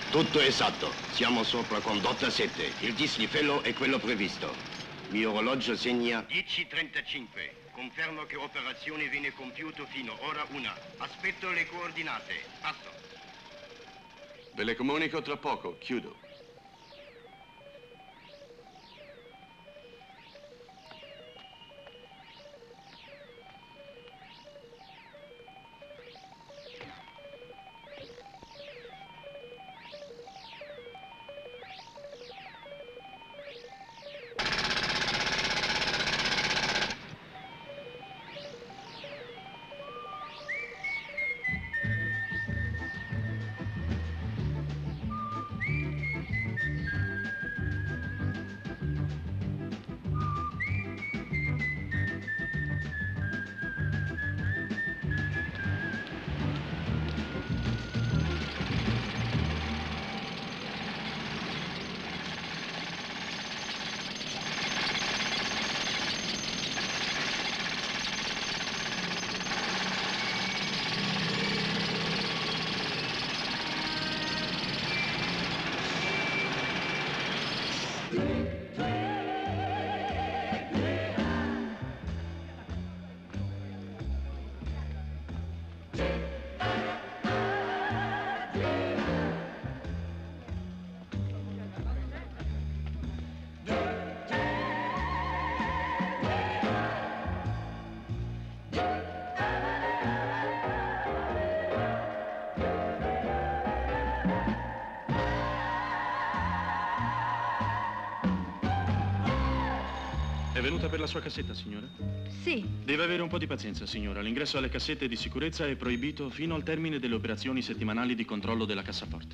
Tutto esatto. Siamo sopra condotta 7. Il dislivello è quello previsto. Mio orologio segna 10:35. Confermo che l'operazione viene compiuta fino ora 1. Aspetto le coordinate. Passo. Ve le comunico tra poco. Chiudo. È venuta per la sua cassetta, signora? Sì. Deve avere un po' di pazienza, signora. L'ingresso alle cassette di sicurezza è proibito fino al termine delle operazioni settimanali di controllo della cassaforte.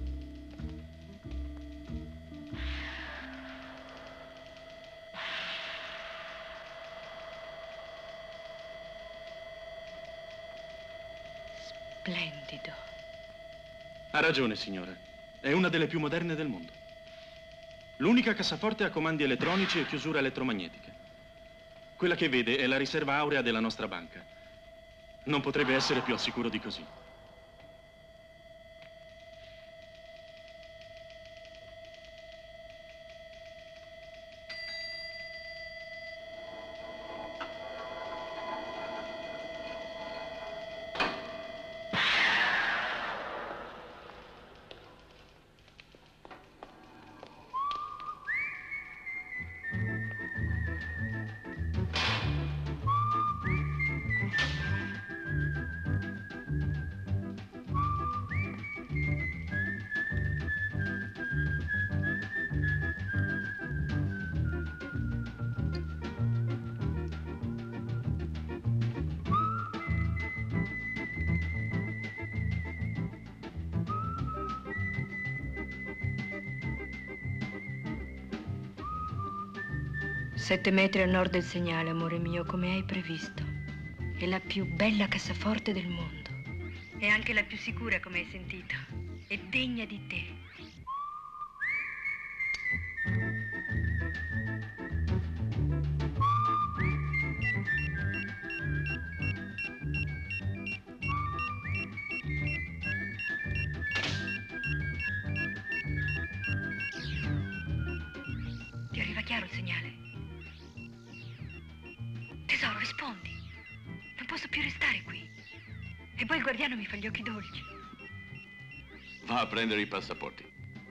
Splendido. Ha ragione, signora. È una delle più moderne del mondo. L'unica cassaforte a comandi elettronici e chiusura elettromagnetica. Quella che vede è la riserva aurea della nostra banca. Non potrebbe essere più al sicuro di così. Sette metri a nord del segnale, amore mio, come hai previsto. È la più bella cassaforte del mondo. È anche la più sicura, come hai sentito. È degna di te. Ti arriva chiaro il segnale? Tesoro, rispondi. Non posso più restare qui. E poi il guardiano mi fa gli occhi dolci. Va a prendere i passaporti.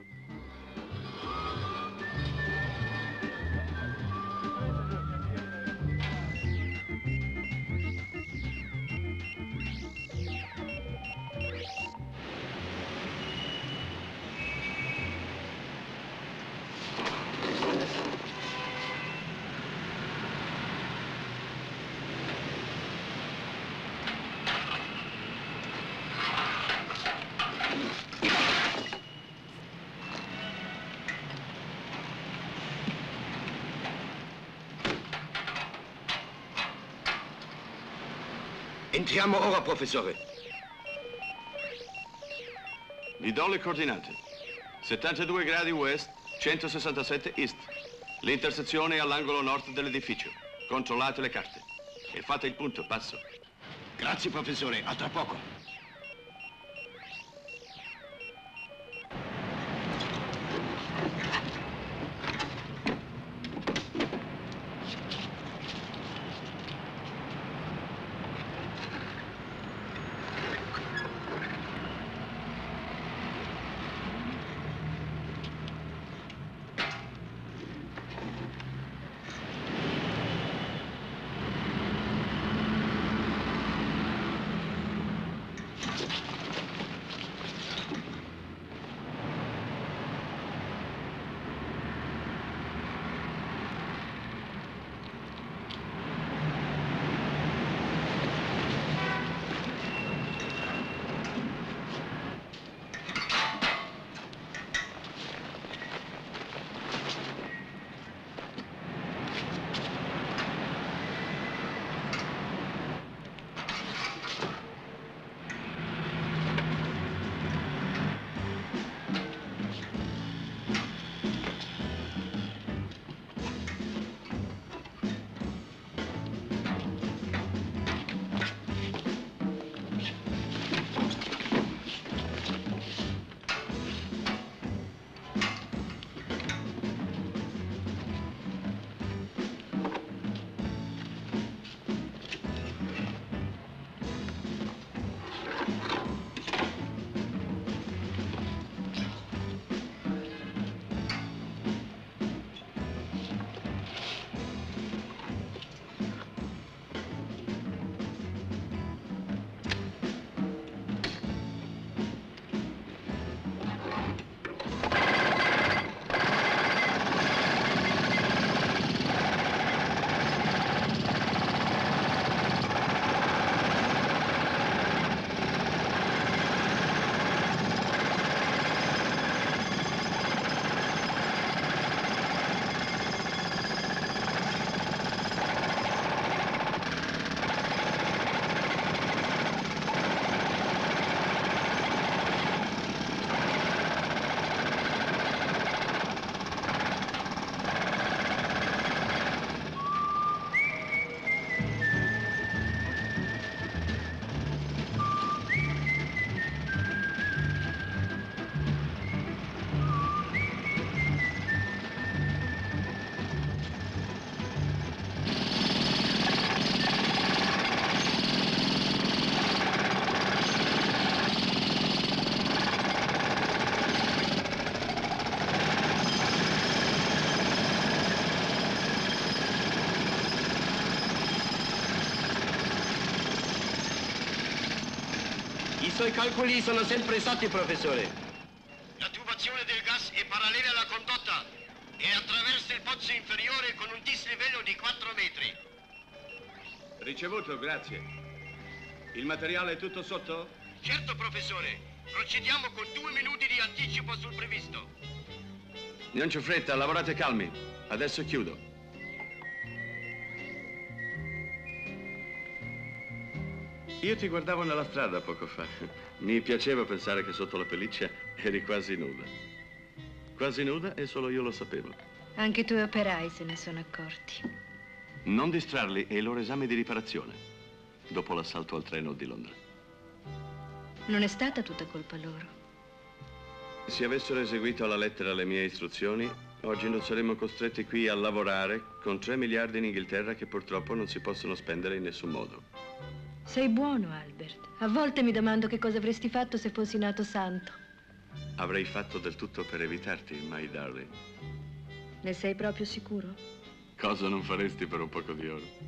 Entriamo ora, professore. Vi do le coordinate. 72 gradi west, 167 east. L'intersezione è all'angolo nord dell'edificio. Controllate le carte. E fate il punto, passo. Grazie, professore. A tra poco. suoi calcoli sono sempre esatti, professore. La tubazione del gas è parallela alla condotta e attraversa il pozzo inferiore con un dislivello di 4 metri. Ricevuto, grazie. Il materiale è tutto sotto? Certo, professore. Procediamo con 2 minuti di anticipo sul previsto. Non c'è fretta, lavorate calmi. Adesso chiudo. Io ti guardavo nella strada poco fa. Mi piaceva pensare che sotto la pelliccia eri quasi nuda. Quasi nuda e solo io lo sapevo. Anche i tuoi operai se ne sono accorti. Non distrarli, è il loro esame di riparazione. Dopo l'assalto al treno di Londra. Non è stata tutta colpa loro. Se avessero eseguito alla lettera le mie istruzioni, oggi non saremmo costretti qui a lavorare con 3 miliardi in Inghilterra che purtroppo non si possono spendere in nessun modo. Sei buono, Albert. A volte mi domando che cosa avresti fatto se fossi nato santo. Avrei fatto del tutto per evitarti, my darling. Ne sei proprio sicuro? Cosa non faresti per un poco di oro?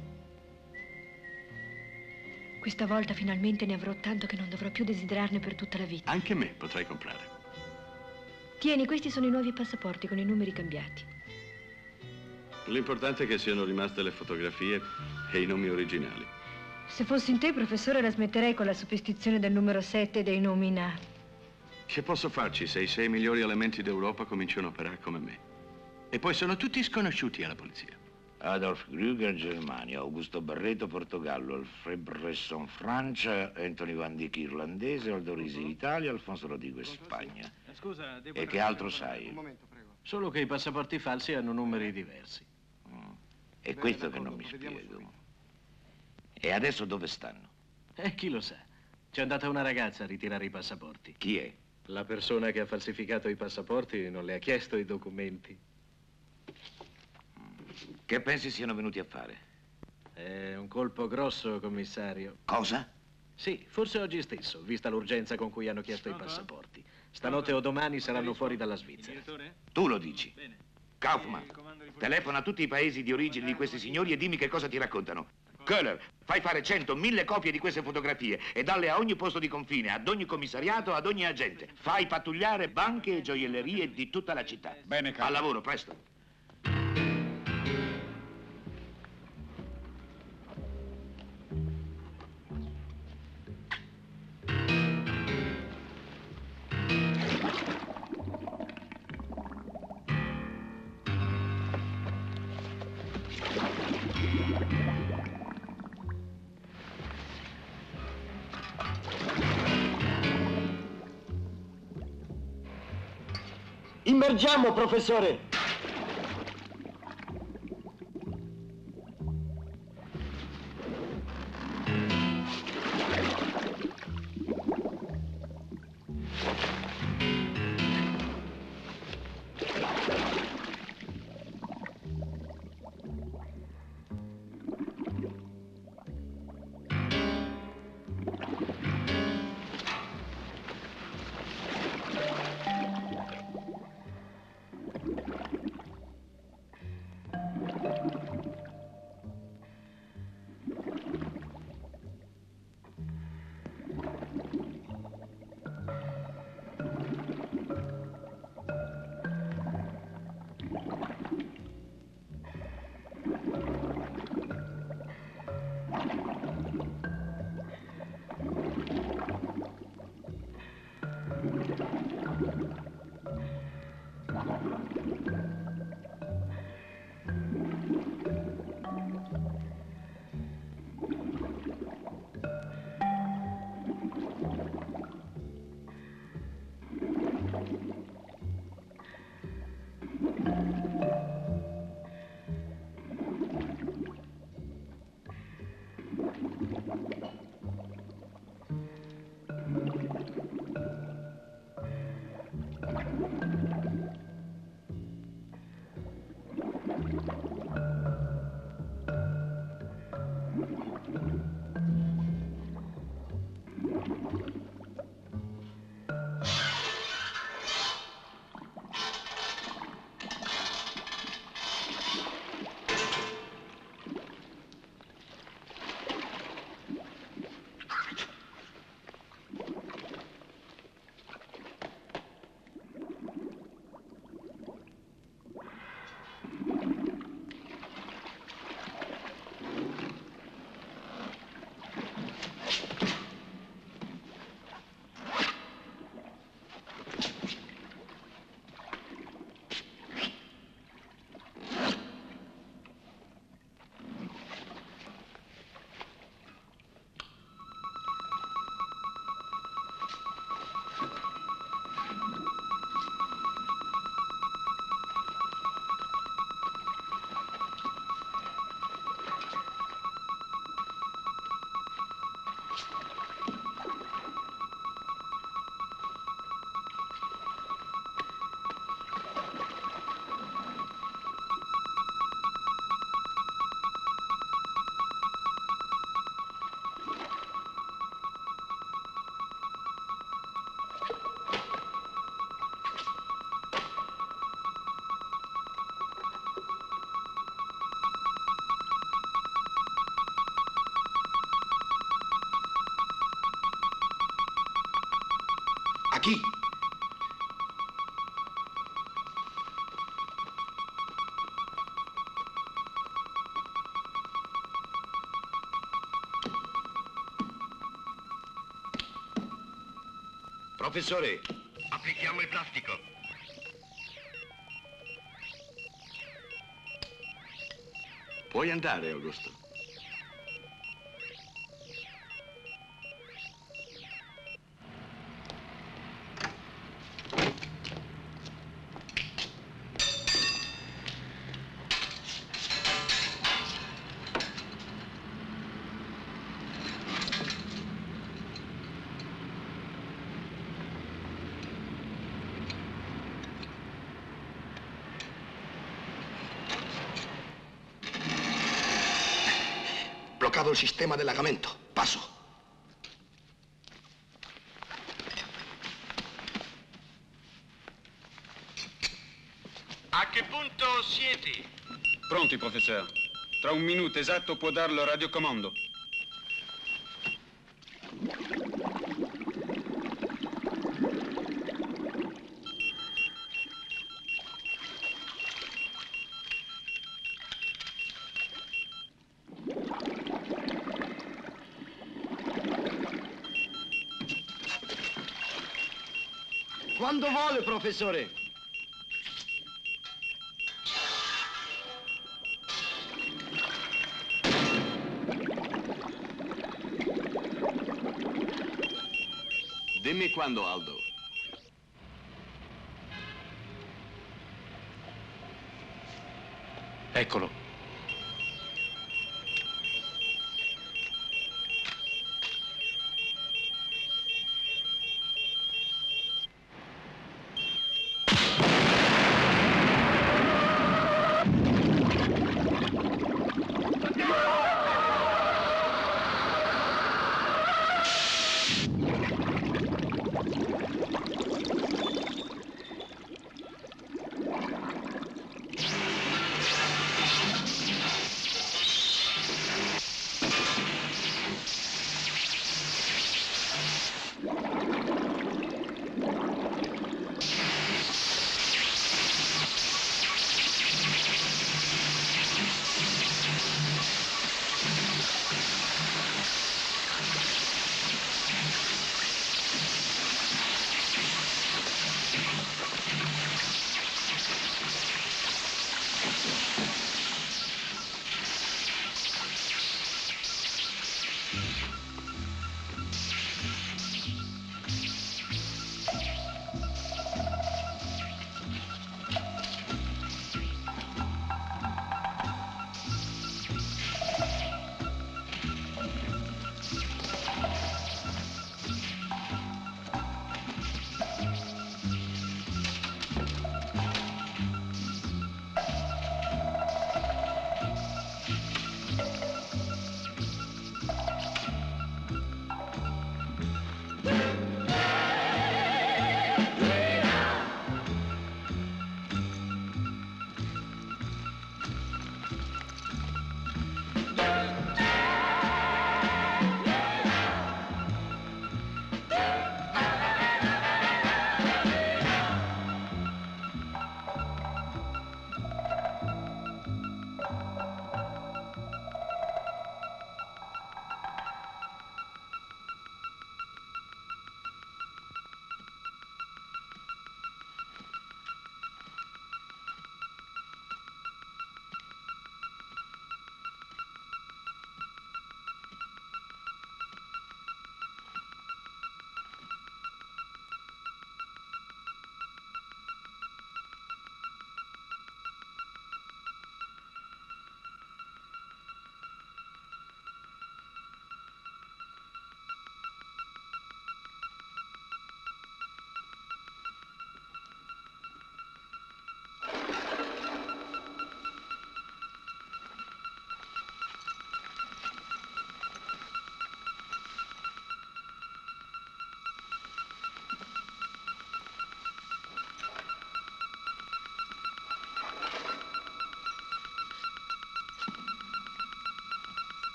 Questa volta finalmente ne avrò tanto che non dovrò più desiderarne per tutta la vita. Anche me potrai comprare. Tieni, questi sono i nuovi passaporti con i numeri cambiati. L'importante è che siano rimaste le fotografie e i nomi originali. Se fossi in te, professore, la smetterei con la superstizione del numero 7 e dei nomi nati. Che posso farci se i 6 migliori elementi d'Europa cominciano a operare come me? E poi sono tutti sconosciuti alla polizia. Adolf Grüger, Germania, Augusto Barreto, Portogallo, Alfred Bresson, Francia, Anthony Van Dyck, irlandese, Aldo Risi, Italia, Alfonso Rodriguez, Spagna. Scusa, devo... E che altro sai? Un momento, prego. Solo che i passaporti falsi hanno numeri diversi. È questo che non mi spiego. E adesso dove stanno? Chi lo sa? C'è andata una ragazza a ritirare i passaporti. Chi è? La persona che ha falsificato i passaporti non le ha chiesto i documenti. Che pensi siano venuti a fare? È un colpo grosso, commissario. Cosa? Sì, forse oggi stesso, vista l'urgenza con cui hanno chiesto i passaporti. Stanotte o domani saranno fuori dalla Svizzera. Tu lo dici. Kaufmann, telefona a tutti i paesi di origine di questi signori e dimmi che cosa ti raccontano. Köhler, fai fare 100, 1000 copie di queste fotografie e dalle a ogni posto di confine, ad ogni commissariato, ad ogni agente. Fai pattugliare banche e gioiellerie di tutta la città. Bene, capo. Al lavoro, presto. Immergiamo, professore! Aquí. Professore, applichiamo il plastico. Puoi andare, Augusto. Bloccado il sistema dell'agamento. Passo. A che punto siete? Pronti, professore. Tra un minuto esatto può darlo il radiocomando. Quando vuole, professore. Dimmi quando, Aldo. Eccolo.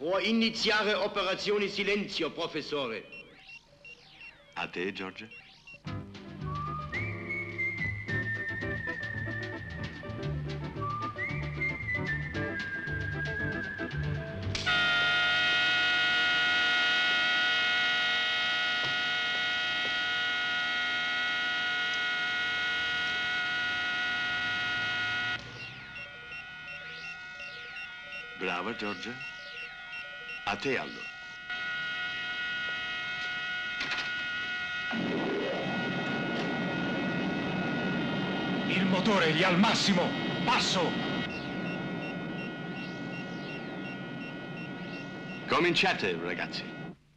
Può iniziare operazione silenzio, professore. A te, George. Brava, Georgia. A te, Aldo. Il motore gli al massimo. Passo. Cominciate, ragazzi.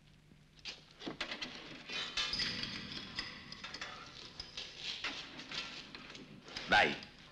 Vai.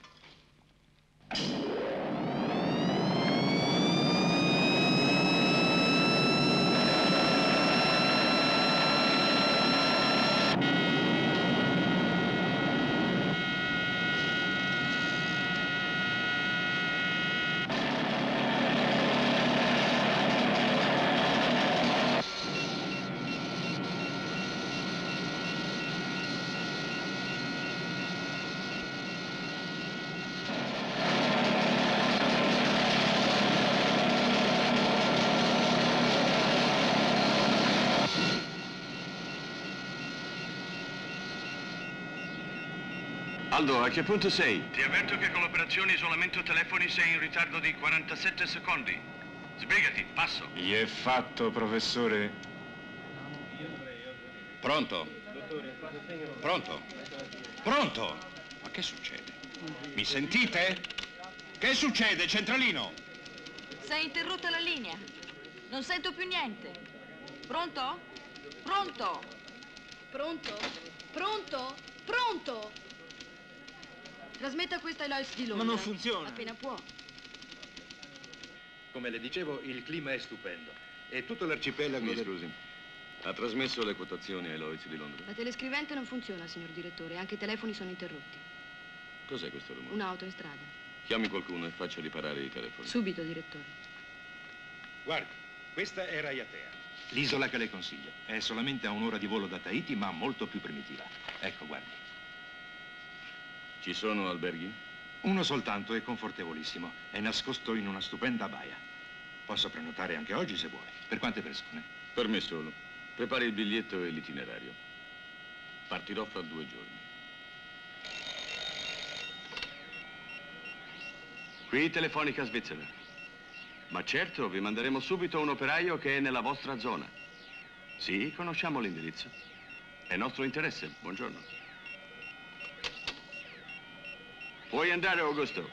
Aldo, a che punto sei? Ti avverto che con l'operazione isolamento telefoni sei in ritardo di 47 secondi. Sbrigati, passo. Gli è fatto, professore. Pronto? Pronto? Pronto? Ma che succede? Mi sentite? Che succede, centralino? Si è interrotta la linea. Non sento più niente. Pronto? Pronto? Pronto? Pronto? Pronto? Trasmetta questa ai Lois di Londra. Ma non funziona. Appena può. Come le dicevo, il clima è stupendo. E tutto l'arcipelago... Mi scusi, ha trasmesso le quotazioni ai Lloyds di Londra? La telescrivente non funziona, signor direttore. Anche i telefoni sono interrotti. Cos'è questo rumore? Un'auto in strada. Chiami qualcuno e faccia riparare i telefoni. Subito, direttore. Guardi, questa è Raiatea. L'isola che le consiglio. È solamente a un'ora di volo da Tahiti, ma molto più primitiva. Ecco, guardi. Ci sono alberghi? Uno soltanto e confortevolissimo. È nascosto in una stupenda baia. Posso prenotare anche oggi se vuoi. Per quante persone? Per me solo. Prepari il biglietto e l'itinerario. Partirò fra 2 giorni. Qui Telefonica Svizzera. Ma certo, vi manderemo subito un operaio che è nella vostra zona. Sì, conosciamo l'indirizzo. È nostro interesse. Buongiorno. Puoi andare, Augusto.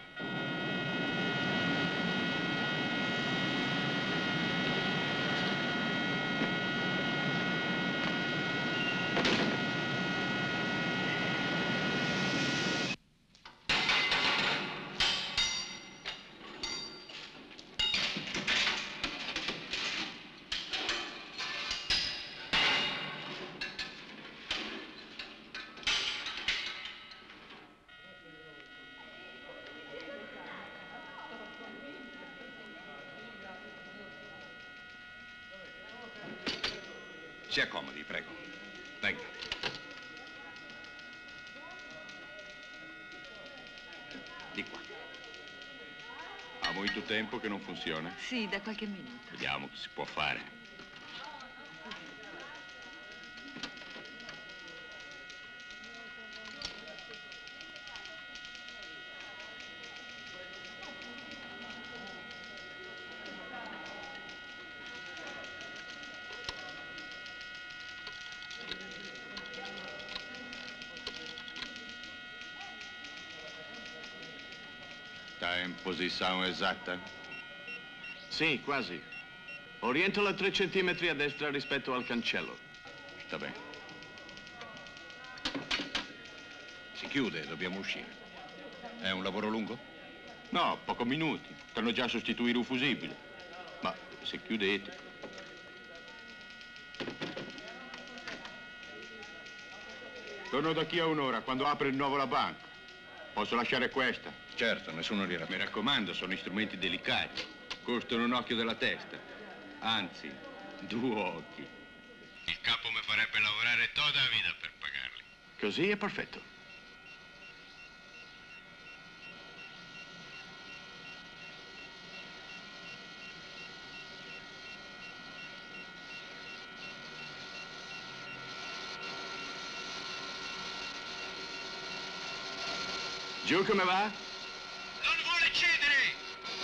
Si accomodi, prego. Venga. Di qua. Ha molto tempo che non funziona? Sì, da qualche minuto. Vediamo che si può fare. Sta in posizione esatta? Sì, quasi. Orientala 3 centimetri a destra rispetto al cancello. Sta bene. Si chiude, dobbiamo uscire. È un lavoro lungo? No, pochi minuti. Stanno già a sostituire un fusibile. Ma se chiudete... Torno da qui a un'ora, quando apre di nuovo la banca. Posso lasciare questa? Certo, nessuno li rattoppa. Mi raccomando, sono strumenti delicati. Costano un occhio della testa. Anzi, 2 occhi. Il capo mi farebbe lavorare tutta la vita per pagarli. Così è perfetto. Giù come va? Non vuole cedere!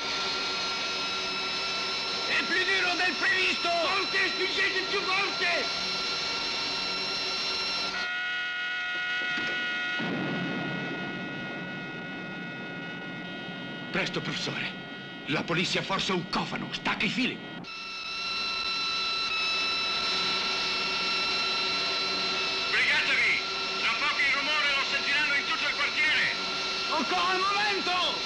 È più duro del previsto! Forte, spingete più forte! Presto, professore. La polizia forse è un cofano. Stacca i fili. Sbrigatevi! Tra poco il rumore lo sentiranno in tutto il quartiere! Occorre il momento!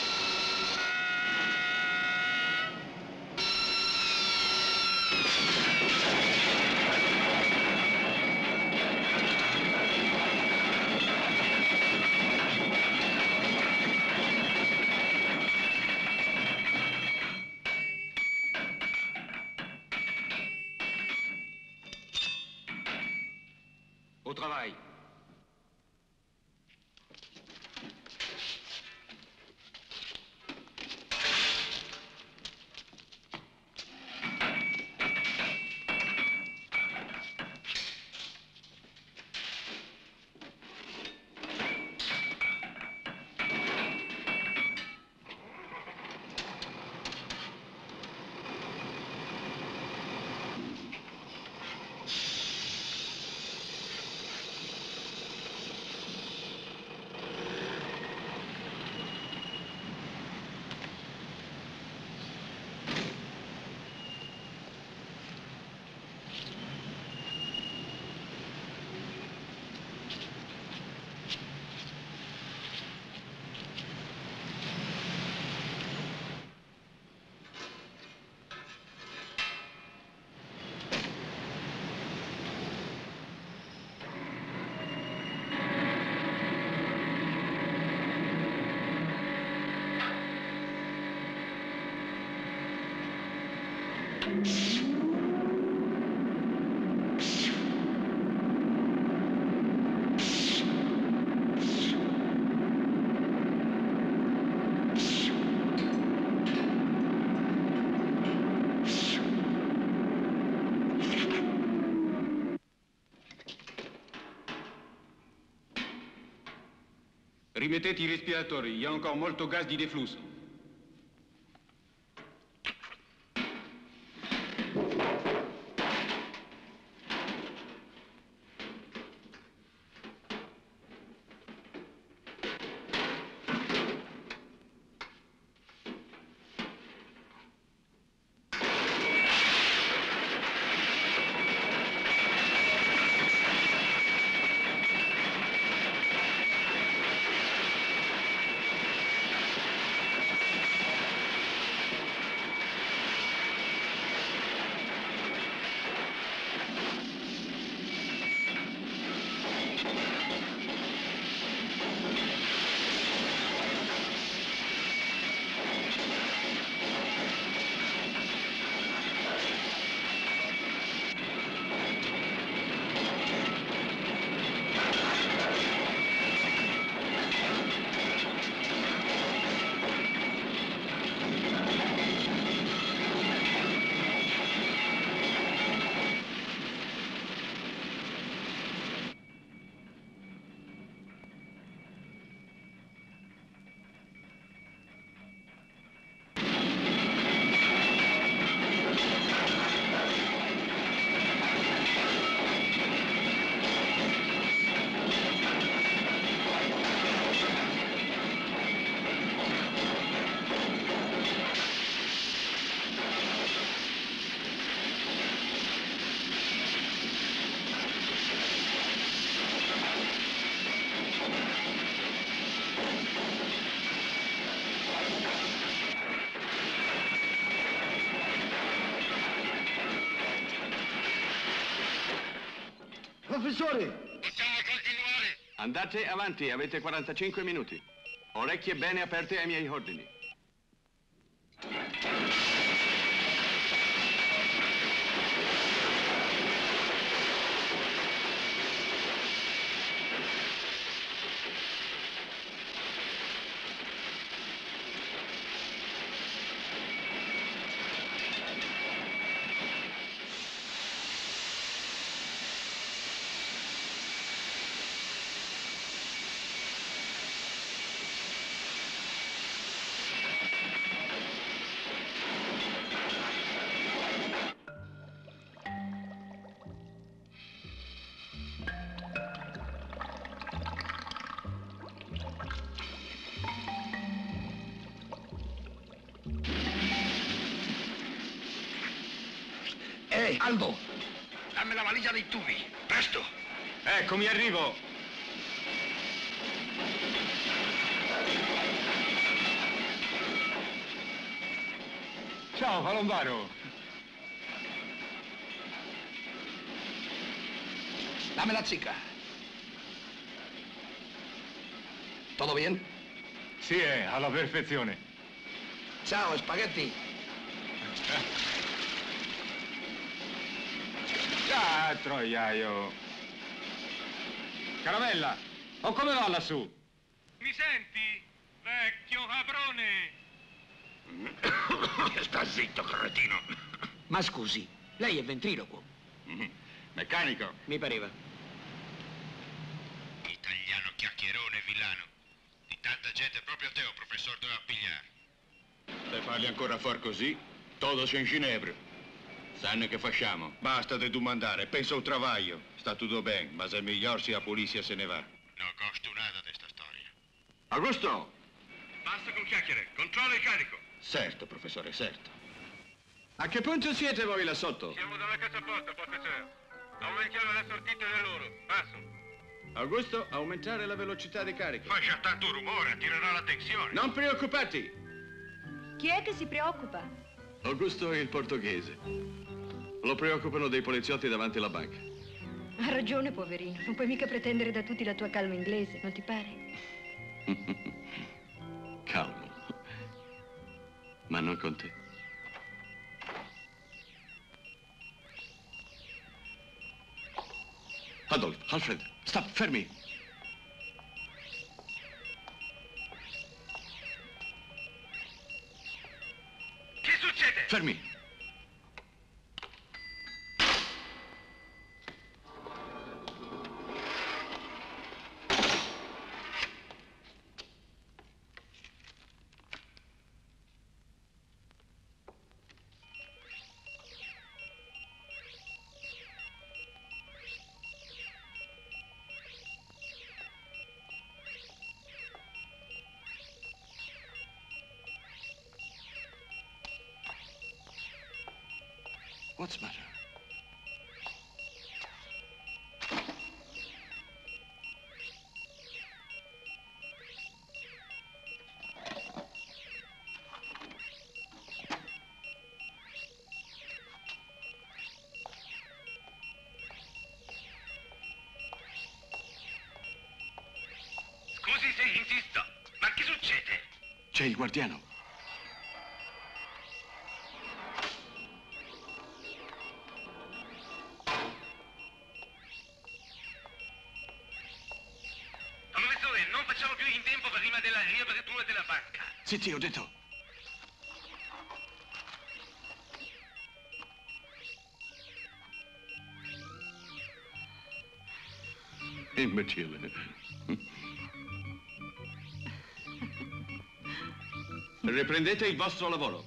Au travail. Rimettete i respiratori, il y a encore molto gas di deflusso. Professore! Possiamo continuare? Andate avanti, avete 45 minuti. Orecchie bene aperte ai miei ordini. Aldo, dammi la valigia dei tubi, presto. Eccomi, arrivo. Ciao, Palombaro. Dame la zicca. ¿Todo bien? Sì, alla perfezione. Ciao, spaghetti. Ah, troiaio. Caramella, o come va lassù? Mi senti, vecchio caprone? Sta zitto, cretino. Ma scusi, lei è ventriloquo. Meccanico. Mi pareva. Italiano chiacchierone villano. Di tanta gente proprio te, oh professor, doveva pigliare. Se parli ancora far così, todo in Ginevra. Sanno che facciamo? Basta di domandare, penso al travaglio. Sta tutto bene, ma se miglior se la polizia se ne va. Non costo nada di sta storia. Augusto! Basta con chiacchiere, controllo il carico. Certo, professore, certo. A che punto siete voi là sotto? Siamo dalla cassaforte, professore. Aumentiamo la sortita dell'oro. Passo. Augusto, aumentare la velocità di carico. Fai già tanto rumore, attirerà l'attenzione. Non preoccupati! Chi è che si preoccupa? Augusto è il portoghese. Lo preoccupano dei poliziotti davanti alla banca. Ha ragione, poverino. Non puoi mica pretendere da tutti la tua calma inglese, non ti pare? Calmo. Ma non con te. Adolf, Alfred, stop, fermi. Che succede? Fermi. What's the matter? Scusi se insisto, ma che succede? C'è il guardiano. Professore, non facciamo più in tempo prima della riapertura della banca. Sì, ho detto. Imbecille. Riprendete il vostro lavoro.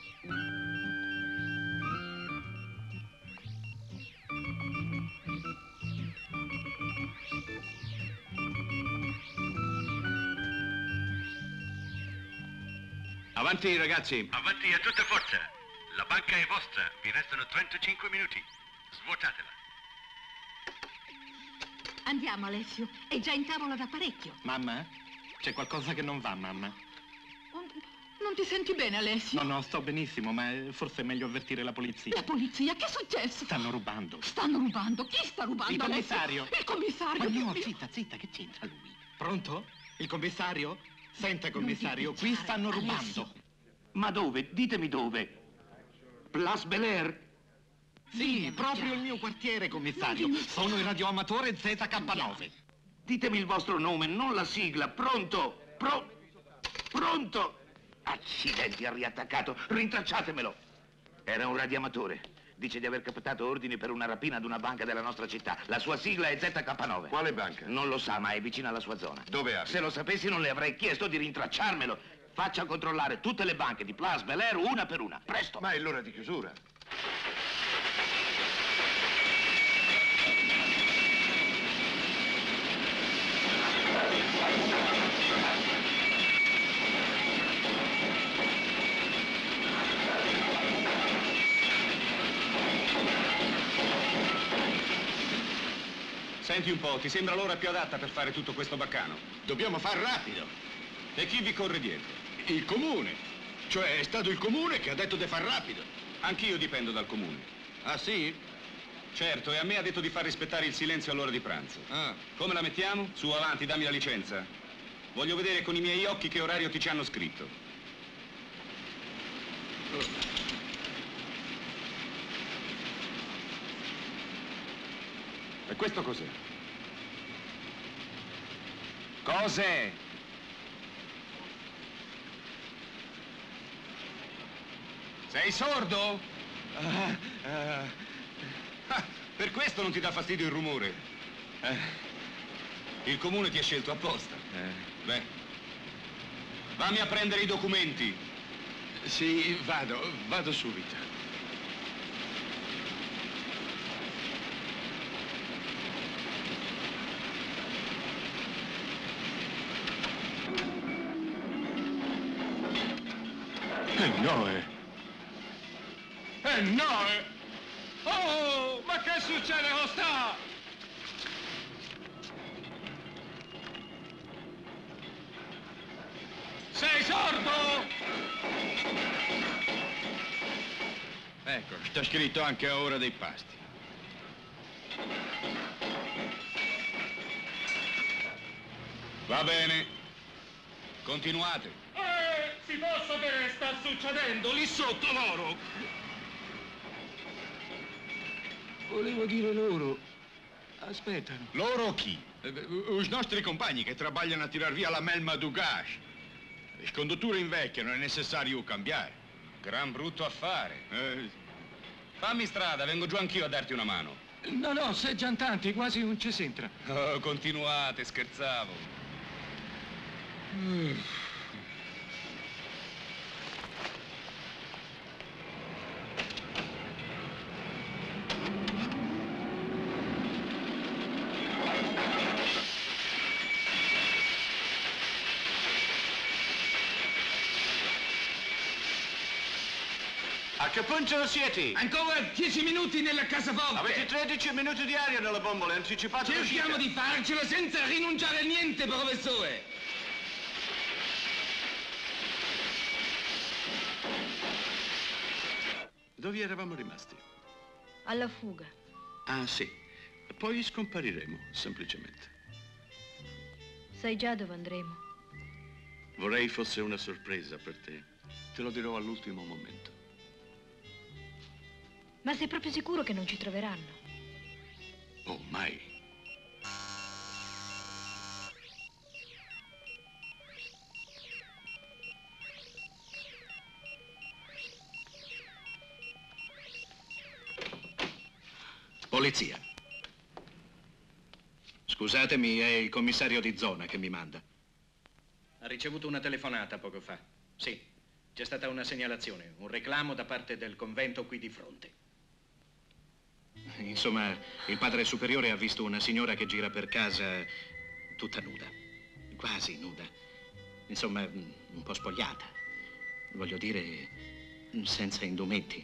Avanti, ragazzi. Avanti a tutta forza. La banca è vostra. Vi restano 35 minuti. Svuotatela. Andiamo, Alessio. È già in tavola da parecchio. Mamma? C'è qualcosa che non va, mamma? Non ti senti bene, Alessio? No, sto benissimo, ma forse è meglio avvertire la polizia. La polizia? Che è successo? Stanno rubando. Stanno rubando? Chi sta rubando, Il Alessio? commissario. Il commissario? Ma no, zitta, che c'entra lui? Pronto? Il commissario? Senta, commissario, qui stanno rubando. Ma dove? Ditemi dove. Place Bel Air? Sì, proprio il mio quartiere, commissario. Sono il radioamatore ZK9. Ditemi il vostro nome, non la sigla. Pronto? Pronto? Accidenti, ha riattaccato. Rintracciatemelo. Era un radioamatore. Dice di aver captato ordini per una rapina ad una banca della nostra città. La sua sigla è ZK9. Quale banca? Non lo sa, ma è vicina alla sua zona. Dove abita? Se lo sapessi non le avrei chiesto di rintracciarmelo. Faccia controllare tutte le banche di Place Bel Air una per una. Presto. Ma è l'ora di chiusura. Senti un po', ti sembra l'ora più adatta per fare tutto questo baccano? Dobbiamo far rapido. E chi vi corre dietro? Il comune. Cioè, è stato il comune che ha detto di far rapido. Anch'io dipendo dal comune. Ah, sì? Certo, e a me ha detto di far rispettare il silenzio all'ora di pranzo. Ah. Come la mettiamo? Su, avanti, dammi la licenza. Voglio vedere con i miei occhi che orario ti ci hanno scritto. E questo cos'è? Cos'è? Sei sordo? Per questo non ti dà fastidio il rumore. Il comune ti ha scelto apposta. Beh, vammi a prendere i documenti. Sì, vado subito. No, Oh, ma che succede con sta? Sei sordo? Ecco, sta scritto anche a ora dei pasti. Va bene. Continuate. Si può sapere che sta succedendo lì sotto loro? Volevo dire loro. Aspettano. Loro chi? I nostri compagni che travagliano a tirar via la melma du gas. Il conduttore invecchia, non è necessario cambiare. Gran brutto affare. Fammi strada, vengo giù anch'io a darti una mano. No, sei già tanti, quasi non ci s'entra. Oh, continuate, scherzavo. A che punto siete? Ancora 10 minuti nella cassaforte. Avete 13 minuti di aria nella bombola, anticipate l'uscita. Cerchiamo di farcela senza rinunciare a niente, professore. Dove eravamo rimasti? Alla fuga. Ah, sì. Poi scompariremo, semplicemente. Sai già dove andremo? Vorrei fosse una sorpresa per te. Te lo dirò all'ultimo momento. Ma sei proprio sicuro che non ci troveranno? Oh, mai. Polizia. Scusatemi, è il commissario di zona che mi manda. Ha ricevuto una telefonata poco fa. Sì, c'è stata una segnalazione, un reclamo da parte del convento qui di fronte. Insomma, il padre superiore ha visto una signora che gira per casa tutta nuda, quasi nuda. Insomma, un po' spogliata. Voglio dire, senza indumenti.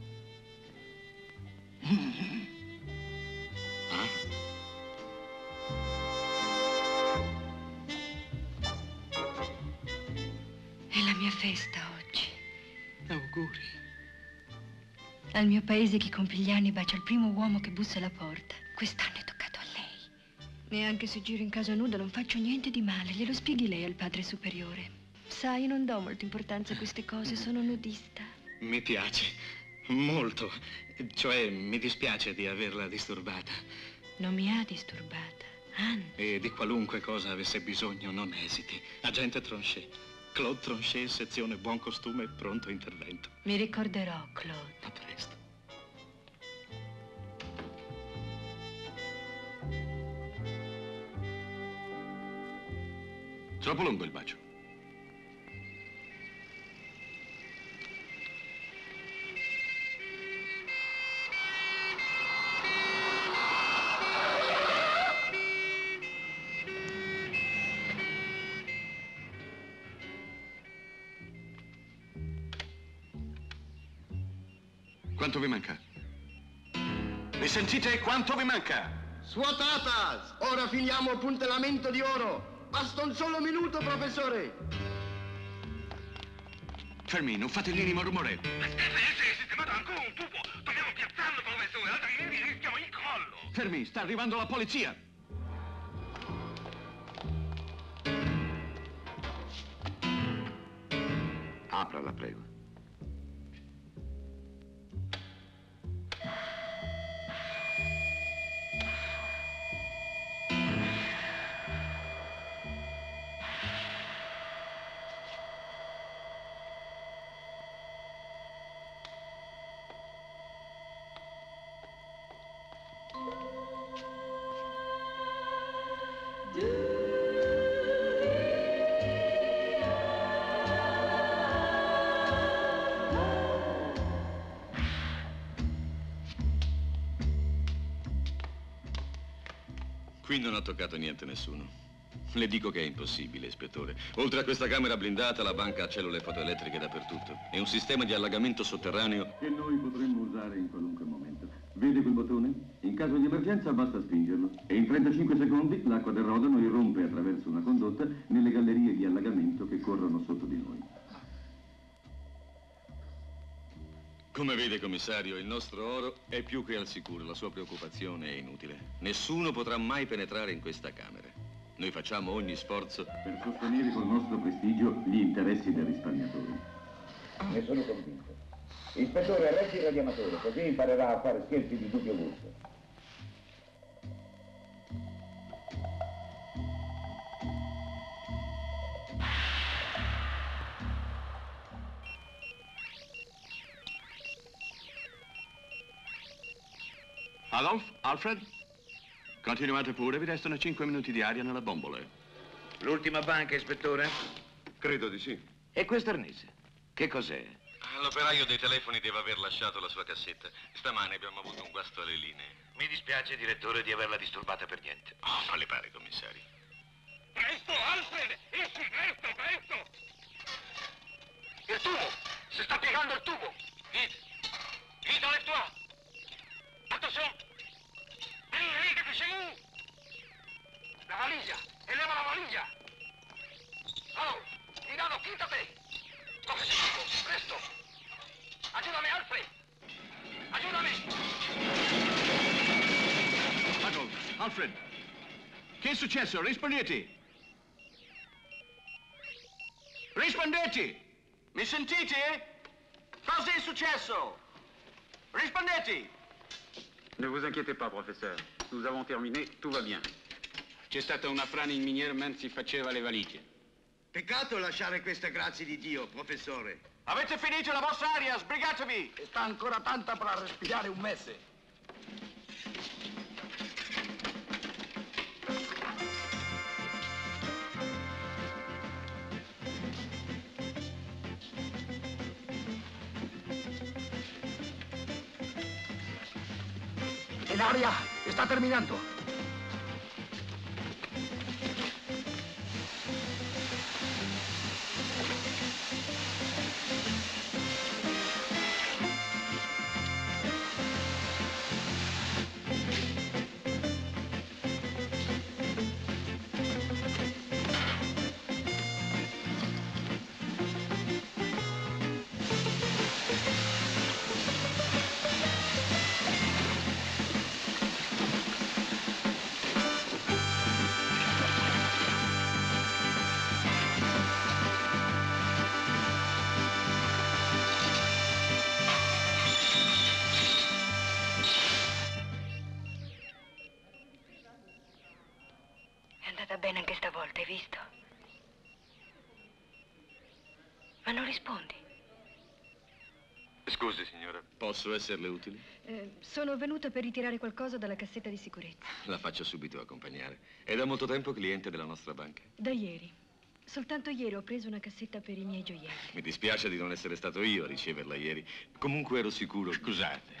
È la mia festa oggi. Auguri. Al mio paese chi compie gli anni bacia il primo uomo che bussa alla porta. Quest'anno è toccato a lei. E anche se giro in casa nuda non faccio niente di male. Glielo spieghi lei al padre superiore. Sai, non do molta importanza a queste cose, sono nudista. Mi piace, molto. Cioè, mi dispiace di averla disturbata. Non mi ha disturbata, anzi. E di qualunque cosa avesse bisogno, non esiti. Agente Tronchet. Claude Tronchet, sezione buon costume, pronto intervento. Mi ricorderò, Claude. A presto. Troppo lungo il bacio. Quanto vi manca? Mi sentite? Quanto vi manca? Svuotatas! Ora finiamo il puntellamento di oro. Basta un solo minuto, professore. Fermi, non fate il minimo rumore. Deve essere sistemato ancora un tubo. Dobbiamo piazzarlo, professore, altrimenti rischiamo il crollo. Fermi, sta arrivando la polizia. Aprala, prego. Qui non ha toccato niente nessuno. Le dico che è impossibile, ispettore. Oltre a questa camera blindata, la banca ha cellule fotoelettriche dappertutto e un sistema di allagamento sotterraneo che noi potremmo usare in qualunque momento. Vede quel bottone? In caso di emergenza basta spingerlo e in 35 secondi l'acqua del Rodano irrompe attraverso una condotta nelle gallerie di allagamento che corrono sotto di noi. Come vede, commissario, il nostro oro è più che al sicuro, la sua preoccupazione è inutile. Nessuno potrà mai penetrare in questa camera. Noi facciamo ogni sforzo per sostenere col nostro prestigio gli interessi del risparmiatore. Ne sono convinto. Ispettore, reggi il radiamatore, così imparerà a fare scherzi di dubbio gusto. Adolf, Alfred, continuate pure, vi restano 5 minuti di aria nella bombola. L'ultima banca, ispettore? Credo di sì. E questo arnese? Che cos'è? L'operaio dei telefoni deve aver lasciato la sua cassetta. Stamane abbiamo avuto un guasto alle linee. Mi dispiace, direttore, di averla disturbata per niente. Oh, non le pare, commissario? Presto, Alfred! Esci, presto, presto! Il tubo! Si sta piegando il tubo! Vite! Vite, enlève-toi! Attention! Vite, che sei où? La valigia! Eleva la valigia! Oh! Tirano, quítate! Coge ese tubo, presto! Ayúdame, Alfred! Ayúdame! Adolf, Alfred, che è successo? Rispondete! Rispondete! Mi sentite? Cosa è successo? Rispondete! Ne vous inquiétez pas, professeur. Nous avons terminé, tout va bien. C'è stata una frana in miniera mentre si faceva le valigie. Peccato lasciare queste grazie di Dio, professore. Avete finito la vostra aria, sbrigatevi! E sta ancora tanta per respirare un mese. El área está terminando. Bene anche stavolta, hai visto? Ma non rispondi. Scusi, signora, posso esserle utile? Sono venuta per ritirare qualcosa dalla cassetta di sicurezza. La faccio subito accompagnare. È da molto tempo cliente della nostra banca. Da ieri. Soltanto ieri ho preso una cassetta per i miei gioielli. Mi dispiace di non essere stato io a riceverla ieri. Comunque ero sicuro... Scusate.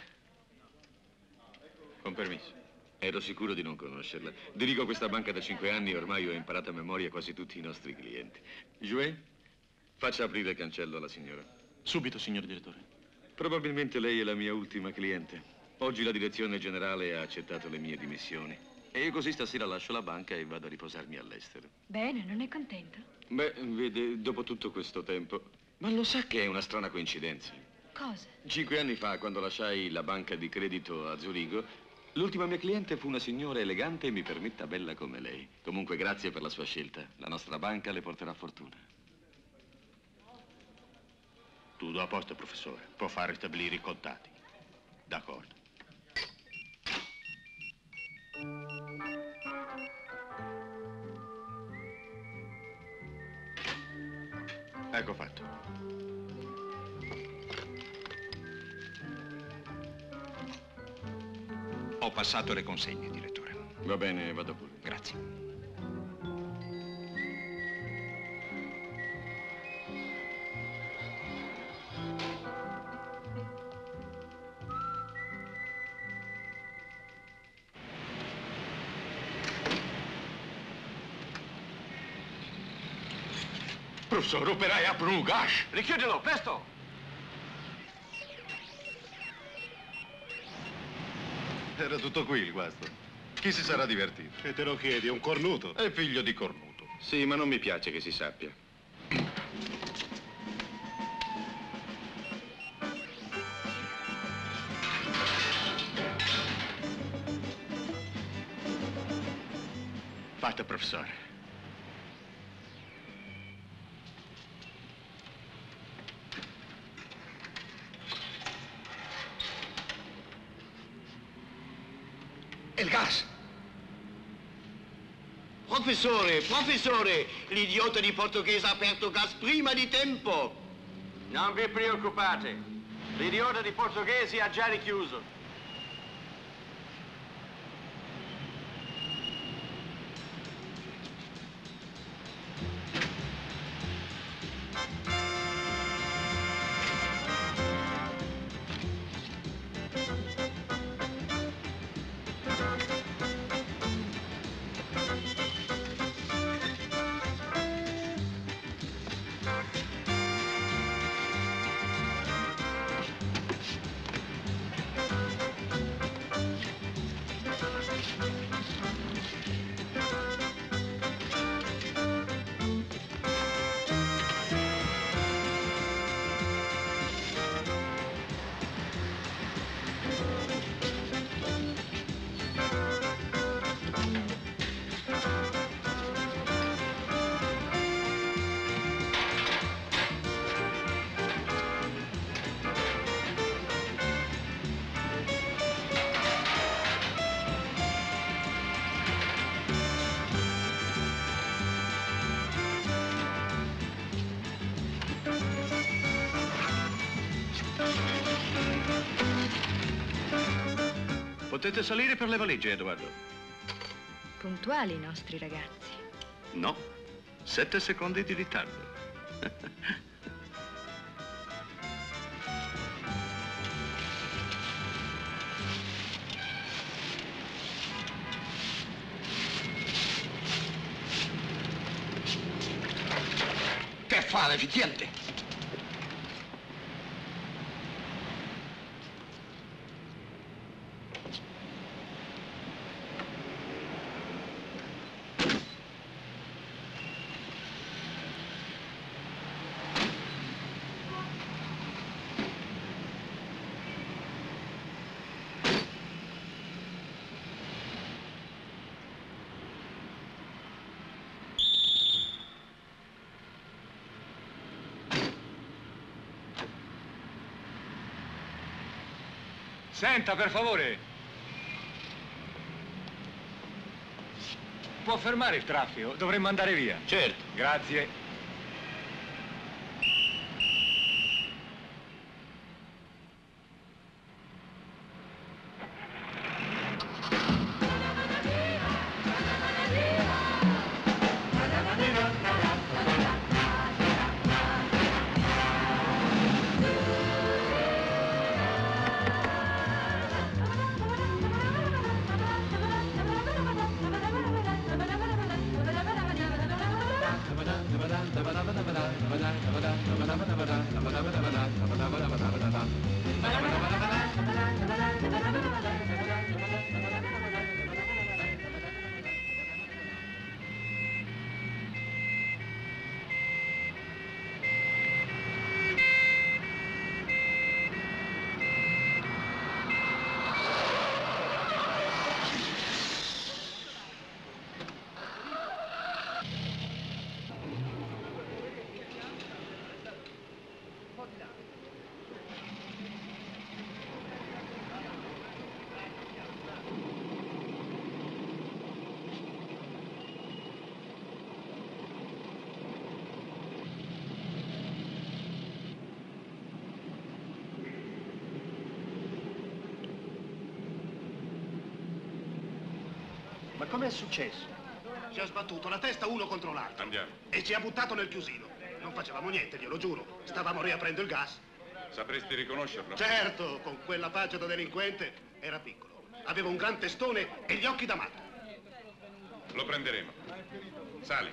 Con permesso. Ero sicuro di non conoscerla. Dirigo questa banca da 5 anni e ormai ho imparato a memoria quasi tutti i nostri clienti. Jouet, faccia aprire il cancello alla signora. Subito, signor direttore. Probabilmente lei è la mia ultima cliente. Oggi la direzione generale ha accettato le mie dimissioni. E io così stasera lascio la banca e vado a riposarmi all'estero. Bene, non è contento? Beh, vede, dopo tutto questo tempo... Ma lo sa che è una strana coincidenza? Cosa? 5 anni fa, quando lasciai la banca di credito a Zurigo, l'ultima mia cliente fu una signora elegante e mi permetta bella come lei. Comunque, grazie per la sua scelta. La nostra banca le porterà fortuna. Tutto a posto, professore. Può far ristabilire i contatti. D'accordo. Ecco fatto. Ho passato le consegne, direttore. Va bene, vado pure. Grazie. Professore, operai aprono un gas. Richiudilo, presto! Era tutto qui il guasto. Chi si sarà divertito? E te lo chiedi, è un cornuto. È figlio di cornuto. Sì, ma non mi piace che si sappia. Fatta, professore. Il gas! Professore, l'idiota di portoghese ha aperto gas prima di tempo! Non vi preoccupate, l'idiota di portoghese ha già richiuso. Potete salire per le valigie, Edoardo. Puntuali i nostri ragazzi. No, 7 secondi di ritardo. Che fa, deficiente? Senta, per favore. Può fermare il traffico? Dovremmo andare via. Certo. Grazie. com'è successo? Ci ha sbattuto la testa uno contro l'altro. Andiamo. E ci ha buttato nel chiusino. Non facevamo niente, glielo giuro. Stavamo riaprendo il gas. Sapresti riconoscerlo? Certo, con quella faccia da delinquente era piccolo. Aveva un gran testone e gli occhi da matto. Lo prenderemo. Sali.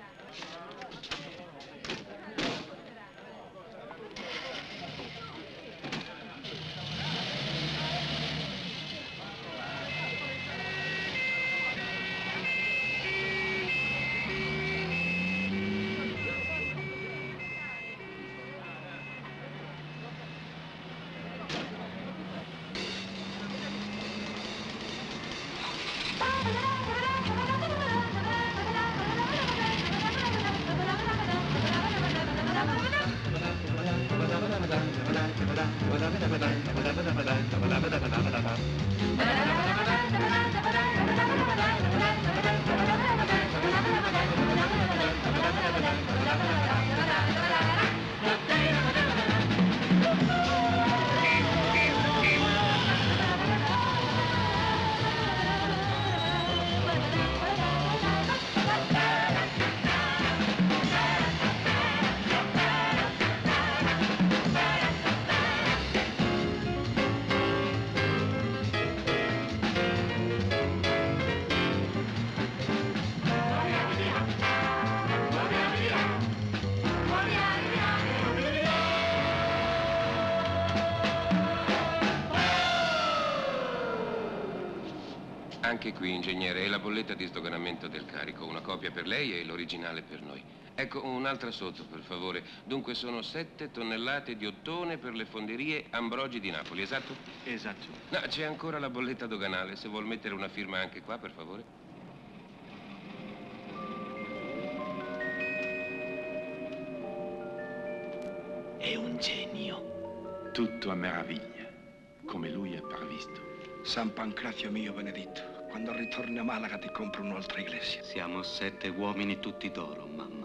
Anche qui, ingegnere, è la bolletta di sdoganamento del carico. Una copia per lei e l'originale per noi. Ecco, un'altra sotto, per favore. Dunque, sono 7 tonnellate di ottone per le fonderie Ambrogi di Napoli, esatto? Esatto. No, c'è ancora la bolletta doganale. Se vuol mettere una firma anche qua, per favore. È un genio. Tutto a meraviglia, come lui ha previsto. San Pancrazio mio benedetto, quando ritorni a Malaga ti compro un'altra iglesia. Siamo 7 uomini tutti d'oro, mamma.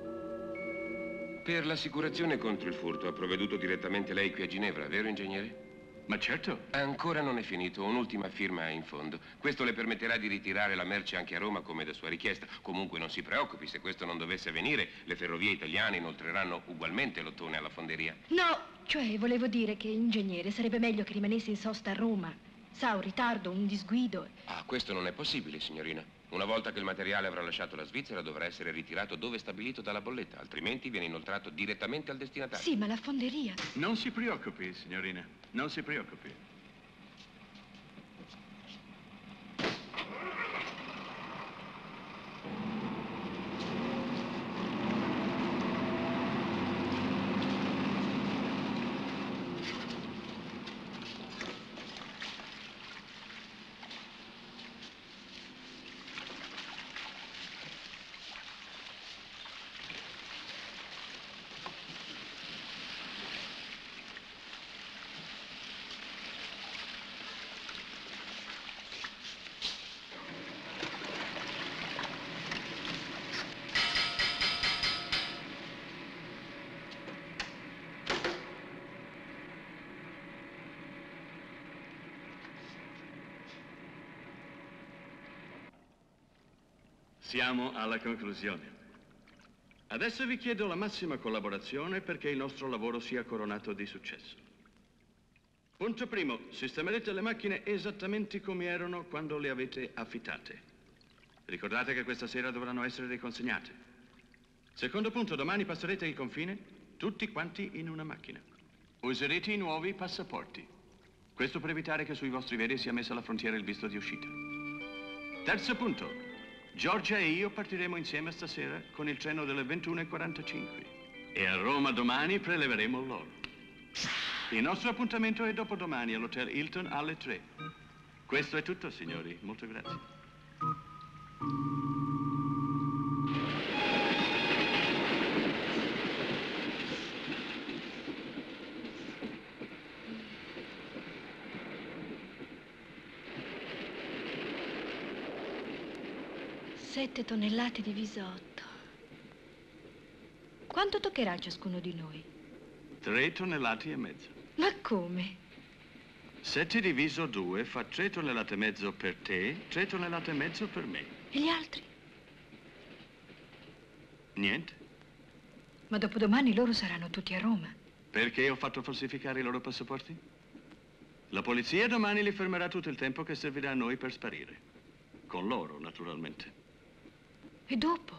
Per l'assicurazione contro il furto ha provveduto direttamente lei qui a Ginevra, vero ingegnere? Ma certo. Ancora non è finito, un'ultima firma in fondo. Questo le permetterà di ritirare la merce anche a Roma come da sua richiesta. Comunque non si preoccupi, se questo non dovesse avvenire, le ferrovie italiane inoltreranno ugualmente l'ottone alla fonderia. No, cioè volevo dire che, ingegnere, sarebbe meglio che rimanesse in sosta a Roma. Sa, un ritardo, un disguido. Ah, questo non è possibile, signorina. Una volta che il materiale avrà lasciato la Svizzera dovrà essere ritirato dove stabilito dalla bolletta, altrimenti viene inoltrato direttamente al destinatario. Sì, ma la fonderia... Non si preoccupi, signorina. Non si preoccupi. Siamo alla conclusione. Adesso vi chiedo la massima collaborazione perché il nostro lavoro sia coronato di successo. Punto primo, sistemerete le macchine esattamente come erano quando le avete affittate. Ricordate che questa sera dovranno essere riconsegnate. Secondo punto, domani passerete il confine tutti quanti in una macchina. Userete i nuovi passaporti. Questo per evitare che sui vostri veri sia messa alla frontiera il visto di uscita. Terzo punto, Giorgia e io partiremo insieme stasera con il treno delle 21:45 e a Roma domani preleveremo l'oro. Il nostro appuntamento è dopodomani all'Hotel Hilton alle 3. Questo è tutto, signori. Molto grazie. Sette tonnellate di visotto. Quanto toccherà a ciascuno di noi? 3 tonnellate e mezzo. Ma come? 7 diviso 2 fa 3 tonnellate e mezzo per te, 3 tonnellate e mezzo per me. E gli altri? Niente. Ma dopodomani loro saranno tutti a Roma. Perché ho fatto falsificare i loro passaporti? La polizia domani li fermerà tutto il tempo che servirà a noi per sparire. Con loro, naturalmente. E dopo?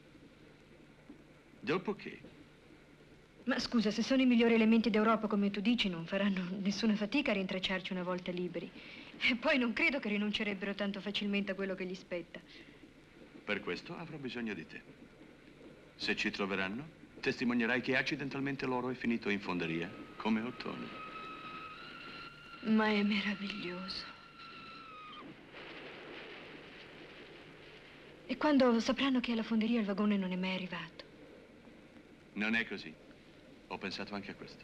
Dopo che? Ma scusa, se sono i migliori elementi d'Europa, come tu dici, non faranno nessuna fatica a rintracciarci una volta liberi. E poi non credo che rinuncerebbero tanto facilmente a quello che gli spetta. Per questo avrò bisogno di te. Se ci troveranno, testimonierai che accidentalmente l'oro è finito in fonderia, come Ottone. Ma è meraviglioso. E quando sapranno che alla fonderia il vagone non è mai arrivato? Non è così. Ho pensato anche a questo.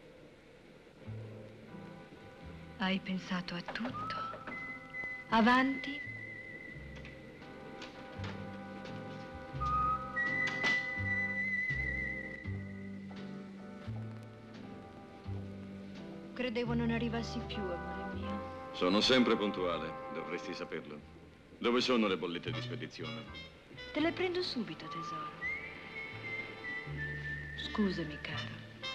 Hai pensato a tutto. Avanti. Credevo non arrivassi più, amore mio. Sono sempre puntuale, dovresti saperlo. Dove sono le bollette di spedizione? Te le prendo subito, tesoro. Scusami, caro.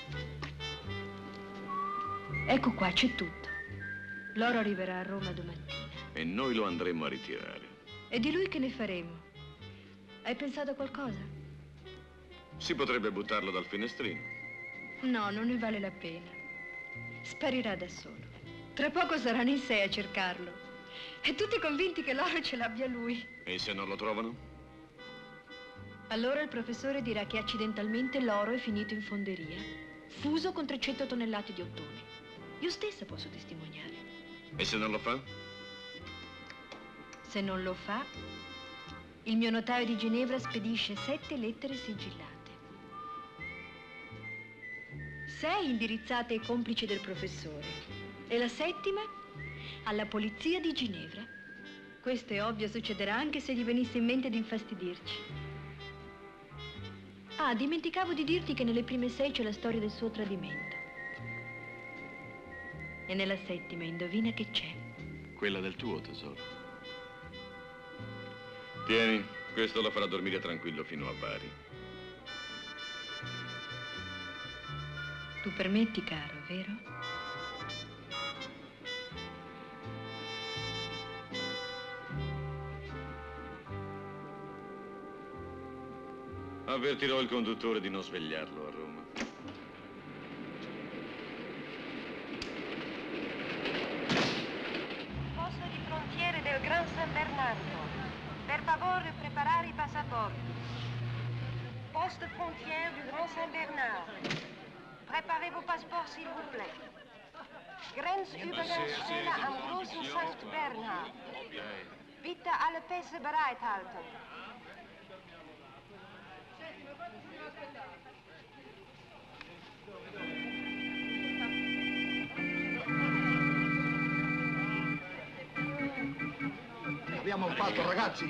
Ecco qua, c'è tutto. L'oro arriverà a Roma domattina. E noi lo andremo a ritirare. E di lui che ne faremo? Hai pensato a qualcosa? Si potrebbe buttarlo dal finestrino. No, non ne vale la pena. Sparirà da solo. Tra poco saranno in 6 a cercarlo. E tutti convinti che l'oro ce l'abbia lui. E se non lo trovano? Allora il professore dirà che accidentalmente l'oro è finito in fonderia, fuso con 300 tonnellate di ottone. Io stessa posso testimoniare. E se non lo fa? Se non lo fa, il mio notaio di Ginevra spedisce 7 lettere sigillate. 6 indirizzate ai complici del professore e la 7ª alla polizia di Ginevra. Questo è ovvio, succederà anche se gli venisse in mente di infastidirci. Ah, dimenticavo di dirti che nelle prime 6 c'è la storia del suo tradimento. E nella 7ª, indovina che c'è? Quella del tuo tesoro. Tieni, questo lo farà dormire tranquillo fino a Bari. Tu permetti, caro, vero? Avvertirò il conduttore di non svegliarlo a Roma. Posto di frontiere del Gran San Bernardo. Per favore, preparare i passaporti. Poste frontière du Grand Saint Bernard. Préparez vos passeports, s'il vous plaît. Grenzübergangsstelle am Großen Sankt Bernhard. Bitte alle Pässe bereithalten. Abbiamo un patto, ragazzi.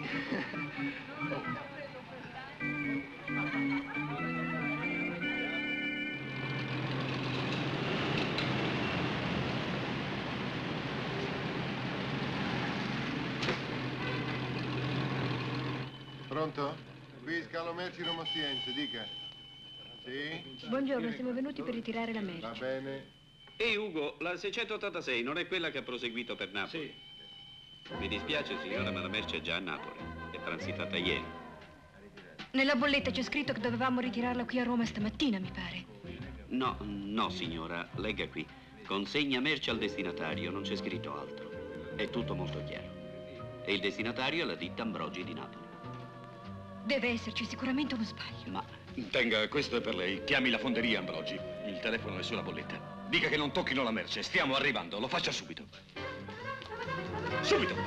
Pronto? Qui scalo merci Roma Ostiense, dica. Sì? Buongiorno, siamo venuti per ritirare la merce. Va bene. Ehi Ugo, la 686 non è quella che ha proseguito per Napoli? Sì. Mi dispiace signora, ma la merce è già a Napoli. È transitata ieri. Nella bolletta c'è scritto che dovevamo ritirarla qui a Roma stamattina, mi pare. No signora, legga qui. Consegna merce al destinatario, non c'è scritto altro. È tutto molto chiaro. E il destinatario è la ditta Ambrogi di Napoli. Deve esserci sicuramente uno sbaglio. Ma Tenga, questo è per lei. Chiami la fonderia Ambrogi. Il telefono è sulla bolletta. Dica che non tocchino la merce. Stiamo arrivando. Lo faccia subito. Subito!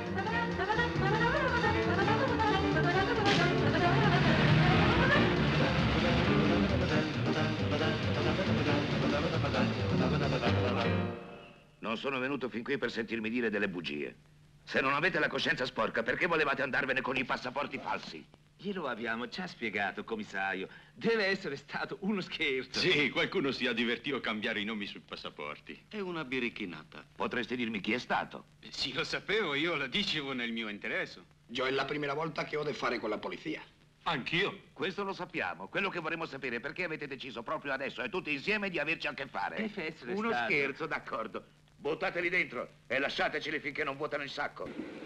Non sono venuto fin qui per sentirmi dire delle bugie. Se non avete la coscienza sporca, perché volevate andarvene con i passaporti falsi? Glielo abbiamo già spiegato, commissario. Deve essere stato uno scherzo. Sì, qualcuno si è divertito a cambiare i nomi sui passaporti. È una birichinata. Potreste dirmi chi è stato? Sì, lo sapevo, io lo dicevo nel mio interesse. Io è la prima volta che ho da fare con la polizia. Anch'io. Questo lo sappiamo. Quello che vorremmo sapere è perché avete deciso proprio adesso e tutti insieme di averci a che fare. Deve essere uno stato. scherzo, d'accordo. Buttateli dentro e lasciateceli finché non vuotano il sacco.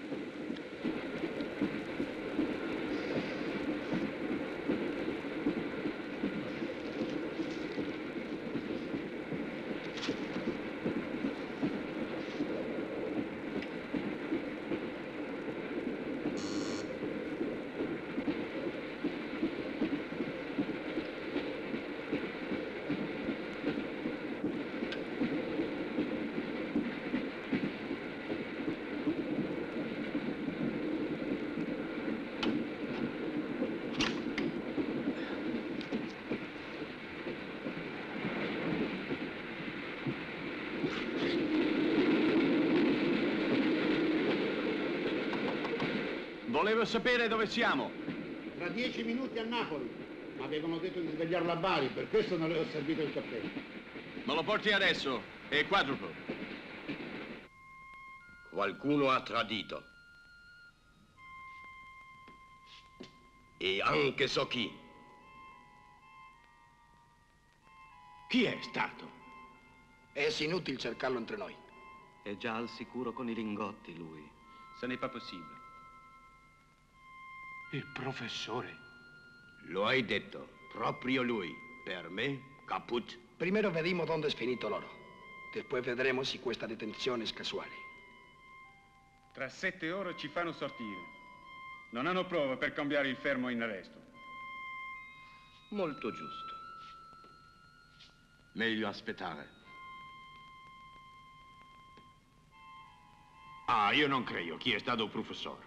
Volevo sapere dove siamo. Tra 10 minuti a Napoli. Ma avevano detto di svegliarla a Bari, per questo non le ho servito il caffè. Me lo porti adesso, e quadruplo. Qualcuno ha tradito. E anche so chi. Chi è stato? È inutile cercarlo entre noi. È già al sicuro con i lingotti, lui. Ce n'est pas possible. Il professore. Lo hai detto, proprio lui. Per me, caput. Primero vedremo dove è finito l'oro. Después vedremo se questa detenzione è casuale. Tra 7 ore ci fanno sortire. Non hanno prove per cambiare il fermo in arresto. Molto giusto. Meglio aspettare. Ah, io non credo. Chi è stato il professore?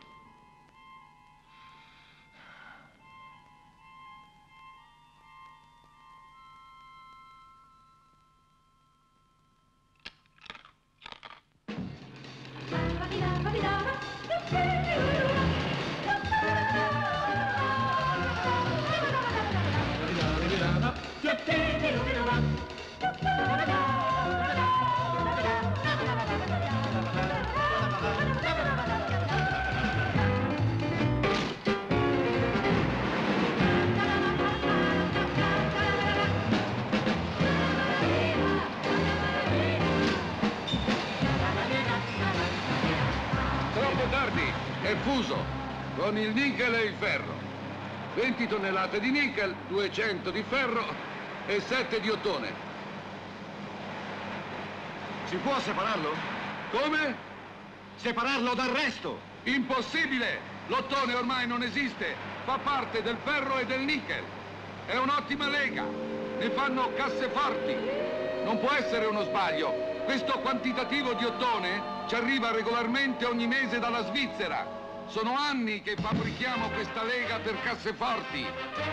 Troppo tardi, è fuso, con il nickel e il ferro. 20 tonnellate di nickel, 200 di ferro e 7 di ottone. Si può separarlo? Come? Separarlo dal resto! Impossibile! L'ottone ormai non esiste, fa parte del ferro e del nickel. È un'ottima lega, ne fanno casseforti. Non può essere uno sbaglio. Questo quantitativo di ottone ci arriva regolarmente ogni mese dalla Svizzera. Sono anni che fabbrichiamo questa lega per casseforti.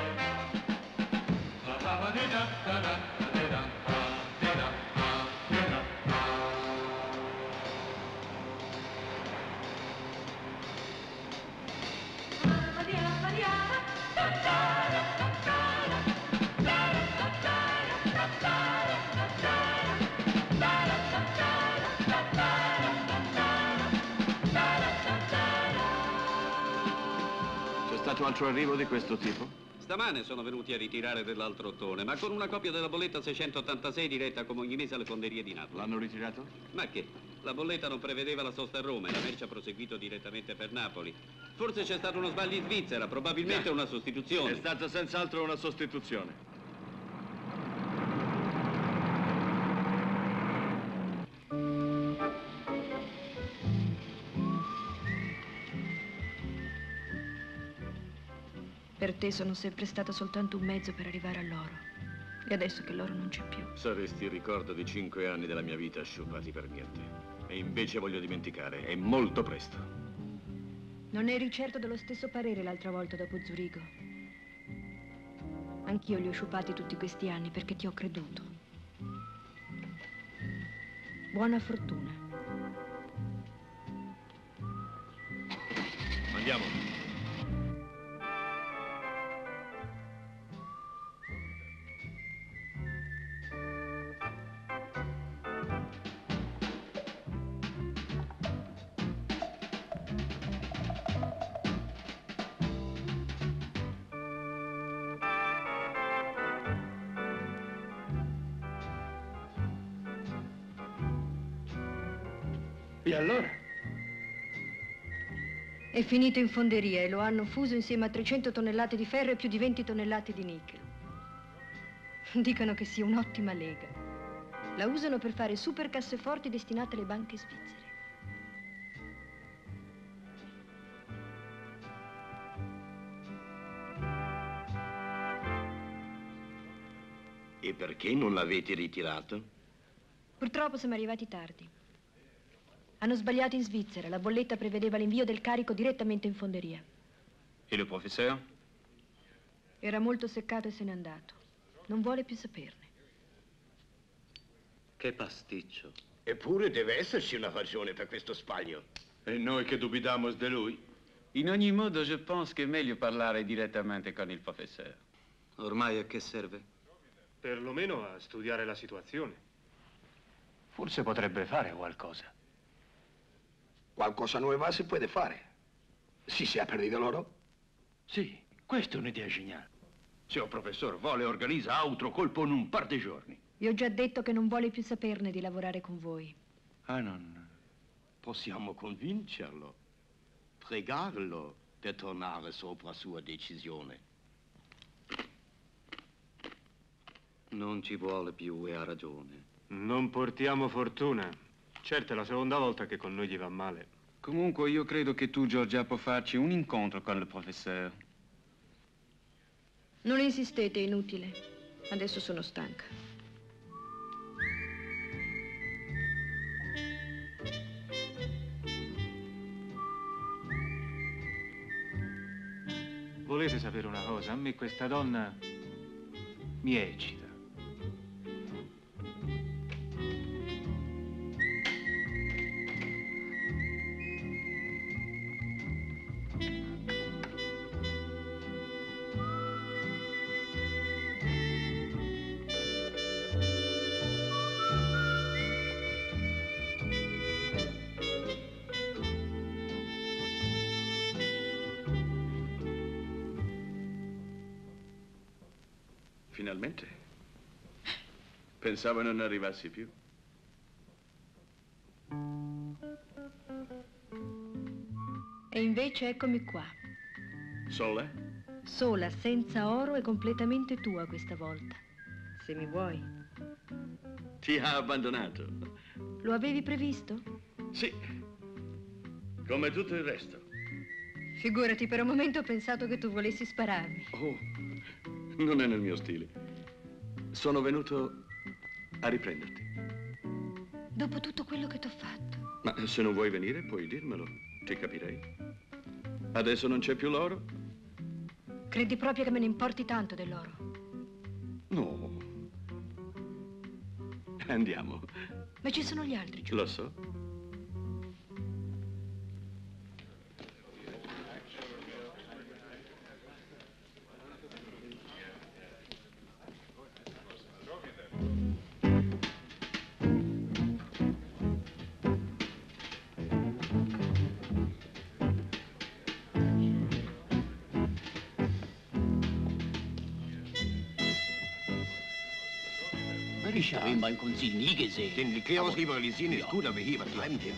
C'è stato altro arrivo di questo tipo? Stamane sono venuti a ritirare dell'altro ottone, ma con una copia della bolletta 686 diretta a Comogninese alle fonderie di Napoli. L'hanno ritirato? Ma che? La bolletta non prevedeva la sosta a Roma e la merce ha proseguito direttamente per Napoli. Forse c'è stato uno sbaglio in Svizzera, probabilmente una sostituzione. È stata senz'altro una sostituzione. Per te sono sempre stato soltanto un mezzo per arrivare all'oro. E adesso che l'oro non c'è più. Saresti il ricordo di 5 anni della mia vita sciupati per niente. E invece voglio dimenticare, e molto presto. Non eri certo dello stesso parere l'altra volta dopo Zurigo. Anch'io li ho sciupati tutti questi anni perché ti ho creduto. Buona fortuna. Andiamo. E allora? È finito in fonderia e lo hanno fuso insieme a 300 tonnellate di ferro e più di 20 tonnellate di nickel. Dicono che sia un'ottima lega. La usano per fare super casseforti destinate alle banche svizzere. E perché non l'avete ritirato? Purtroppo siamo arrivati tardi. Hanno sbagliato in Svizzera. La bolletta prevedeva l'invio del carico direttamente in fonderia. E il professeur? Era molto seccato e se n'è andato. Non vuole più saperne. Che pasticcio. Eppure deve esserci una ragione per questo sbaglio. E noi che dubitiamo di lui? In ogni modo, je pense che è meglio parlare direttamente con il professeur. Ormai a che serve? Perlomeno a studiare la situazione. Forse potrebbe fare qualcosa. Qualcosa nuova si può fare. Si sia perdido l'oro? Sì, questa è un'idea geniale. Signor professore, vuole organizza altro colpo in un par di giorni. Vi ho già detto che non vuole più saperne di lavorare con voi. Ah, non. Possiamo convincerlo, pregarlo per tornare sopra sua decisione. Non ci vuole più e ha ragione. Non portiamo fortuna. Certo, è la seconda volta che con noi gli va male. Comunque io credo che tu, Giorgia, può farci un incontro con il professeur. Non insistete, è inutile. Adesso sono stanca. Volete sapere una cosa? A me questa donna mi eccita. Finalmente. Pensavo non arrivassi più. E invece eccomi qua. Sola? Sola, senza oro e completamente tua questa volta. Se mi vuoi. Ti ha abbandonato. Lo avevi previsto? Sì. Come tutto il resto. Figurati, per un momento ho pensato che tu volessi spararmi. Oh, non è nel mio stile. Sono venuto a riprenderti. Dopo tutto quello che t'ho fatto. Ma se non vuoi venire, puoi dirmelo. Ti capirei. Adesso non c'è più l'oro? Credi proprio che me ne importi tanto dell'oro? No. Andiamo. Ma ci sono gli altri giù. Lo so. Ich habe ihn beim Konzil nie gesehen. Den Likörus liberalisieren ist gut, aber hier übertreiben wir.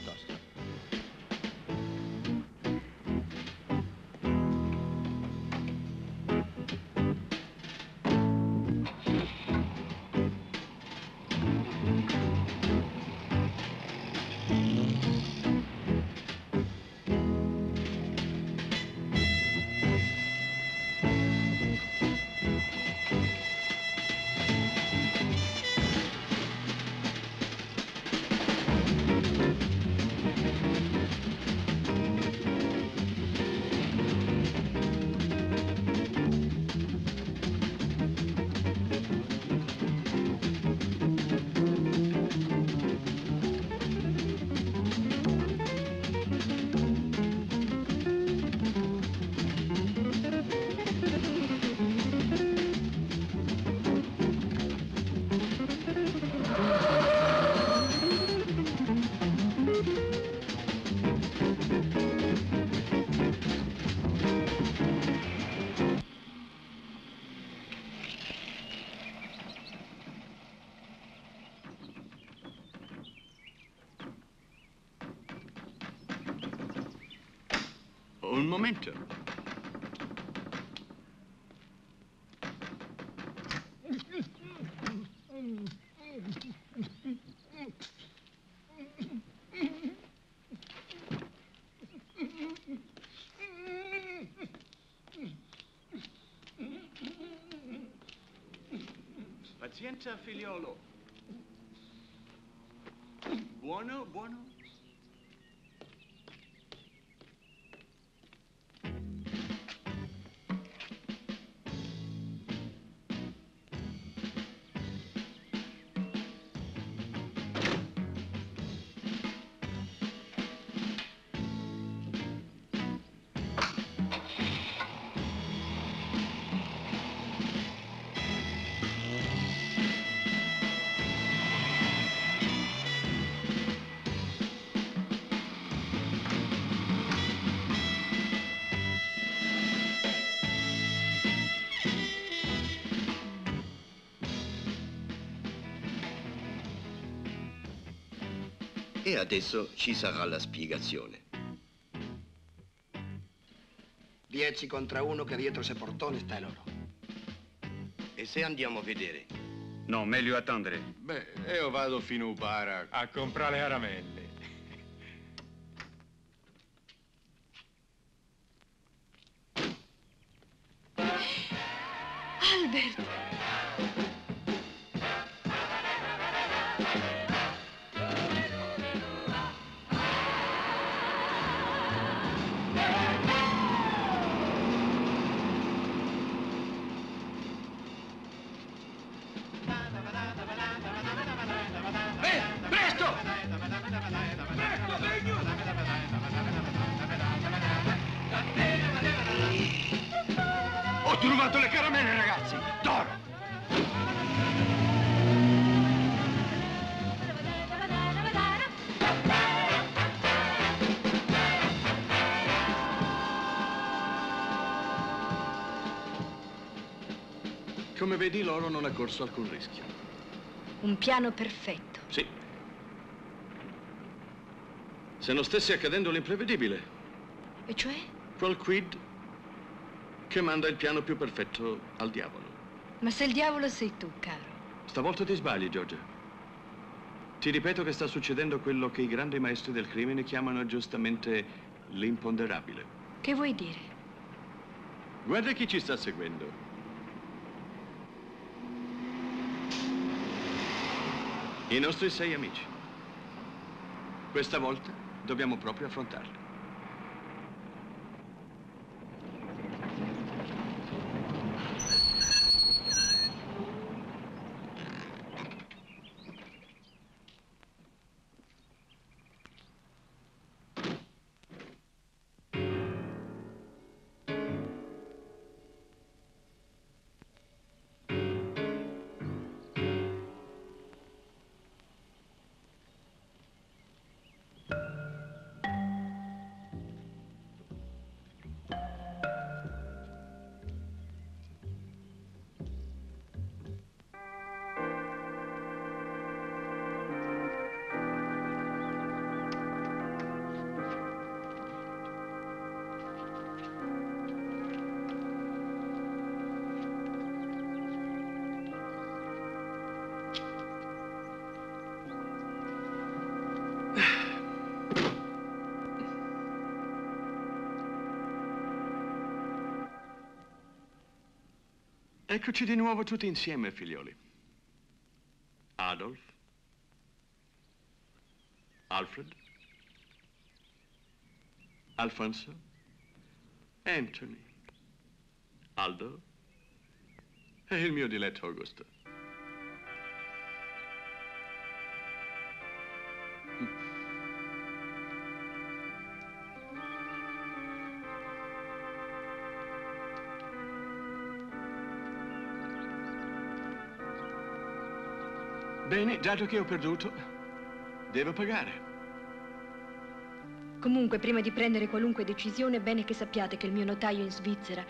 Un momento. Pazienza, figliolo. Buono, buono. E adesso ci sarà la spiegazione. 10 contro 1 che dietro se portone sta loro. E se andiamo a vedere? No, meglio attendere. Beh, io vado fino a bar a comprare le caramelle. Albert! Ho trovato le caramelle, ragazzi! D'oro! Come vedi, l'oro non ha corso alcun rischio. Un piano perfetto. Sì. Se non stesse accadendo l'imprevedibile. E cioè? Quel quid che manda il piano più perfetto al diavolo. Ma se il diavolo sei tu, caro. Stavolta ti sbagli, Giorgia. Ti ripeto che sta succedendo quello che i grandi maestri del crimine chiamano giustamente l'imponderabile. Che vuoi dire? Guarda chi ci sta seguendo. I nostri 6 amici. Questa volta dobbiamo proprio affrontarli. Eccoci di nuovo tutti insieme, figlioli. Adolf, Alfred, Alfonso, Anthony, Aldo e il mio diletto Augusto. Bene, dato che ho perduto, devo pagare. Comunque, prima di prendere qualunque decisione, è bene che sappiate che il mio notaio in Svizzera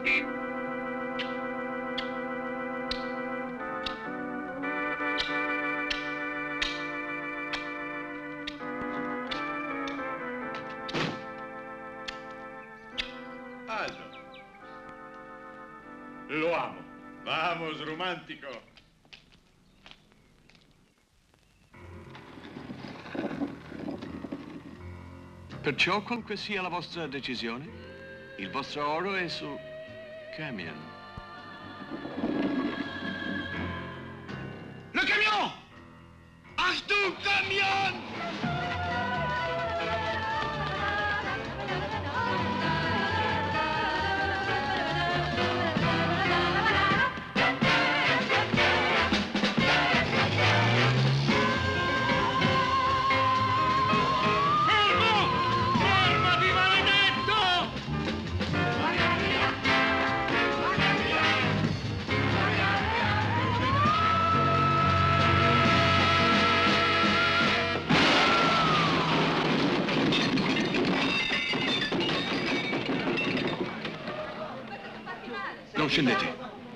Lo amo. Vamos, romantico. Perciò, qualunque sia la vostra decisione, il vostro oro è sul camion. Le camion! Achtung, camion! Non scendete.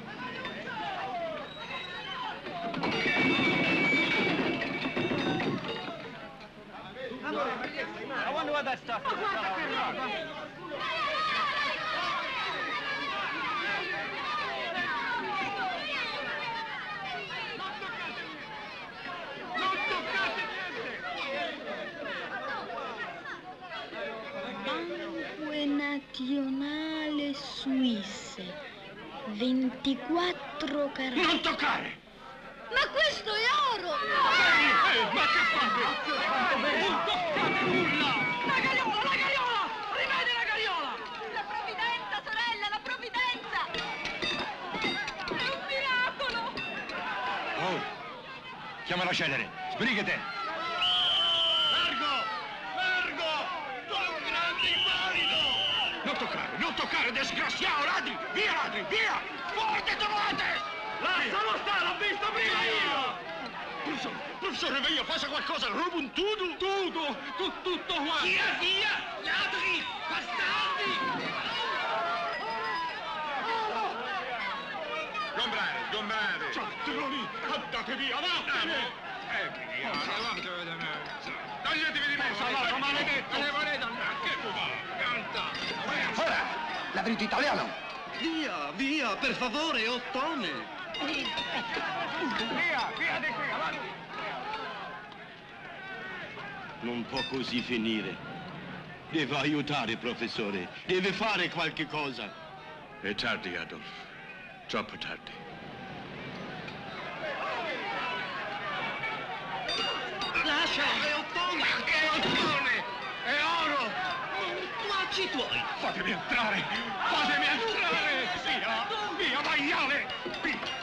I wonder what that stuff is. Banque Nazionale Suisse, 24 carati. Non toccare! Ma questo è oro! Ma che fate? Non toccate nulla! La carriola! La carriola! Rivedi la carriola! La provvidenza, sorella, la provvidenza! È un miracolo! Oh, chiama la celere. Sbrighete! Largo! Largo! Sono un grande invalido! Non toccare, disgraziato, ladri! Via, ladri, via! Forte, trovate! Lascialo stare, l'ho visto prima io! Professore, via, faccia qualcosa, rubo un tudo! Tutto qua! Via! Ladri! Bastardi! Sgombrare! Ciattoloni, andate via, vattene! Toglietevi di mezzo! Maledetto! Che canta! Ora, ladrito italiano! Via, per favore, ottone! Via di qui, avanti! Non può così finire. Deve aiutare, professore. Deve fare qualche cosa. È tardi, Adolf. Troppo tardi. Lascialo, è ottone! Ma che ottone? È oro! Guacci tuoi! Fatemi entrare! Fatemi entrare! Via, maiale! Via!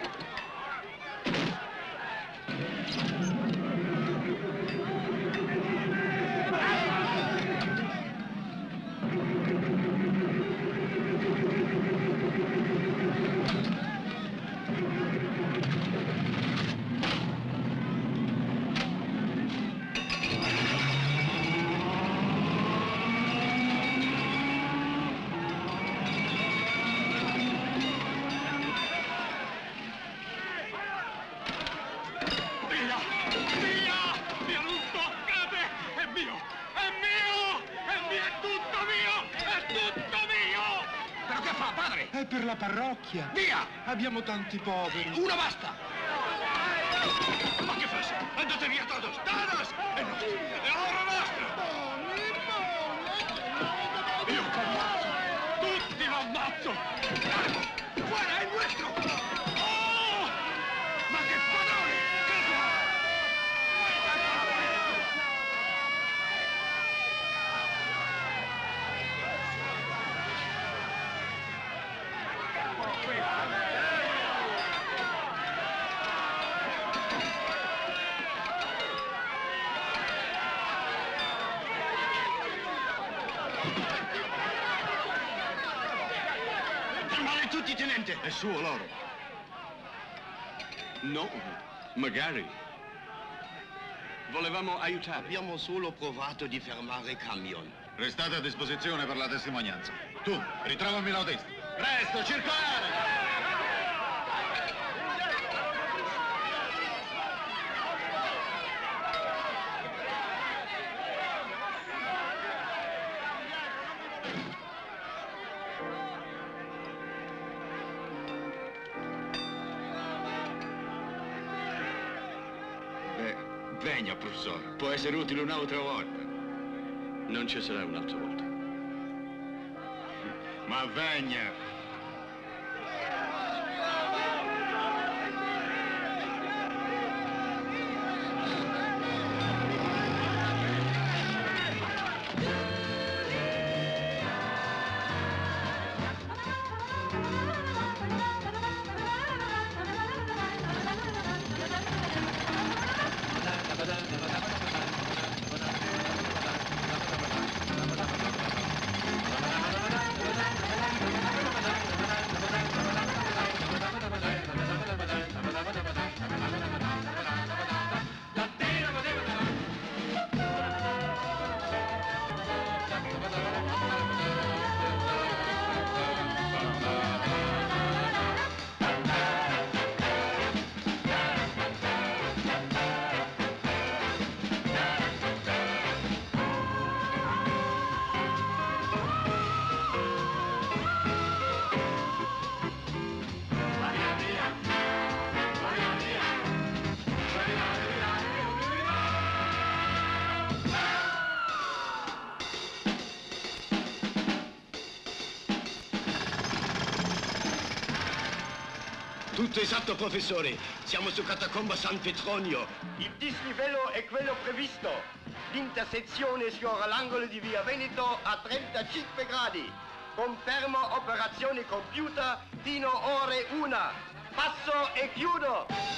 È per la parrocchia. Via! Abbiamo tanti poveri. Una basta! Ma che fai? Andate via todos! Todos! È nostro! È oro nostro! Io ti ammazzo! Tutti lo ammazzo! Guarda, è nuestro! Oh! Ma che padrone! Fermare tutti, tenente! È suo l'oro. No, magari. Volevamo aiutare. Abbiamo solo provato di fermare il camion. Restate a disposizione per la testimonianza. Tu, ritrovami l'autista. Presto, circolare! Venga, professore, può essere utile un'altra volta. Non ci sarà un'altra volta. Ma venga! Tutto esatto, professore. Siamo su Catacomba San Petronio. Il dislivello è quello previsto. L'intersezione sfiora l'angolo di via Veneto a 35 gradi. Confermo operazione compiuta fino ore 1. Passo e chiudo.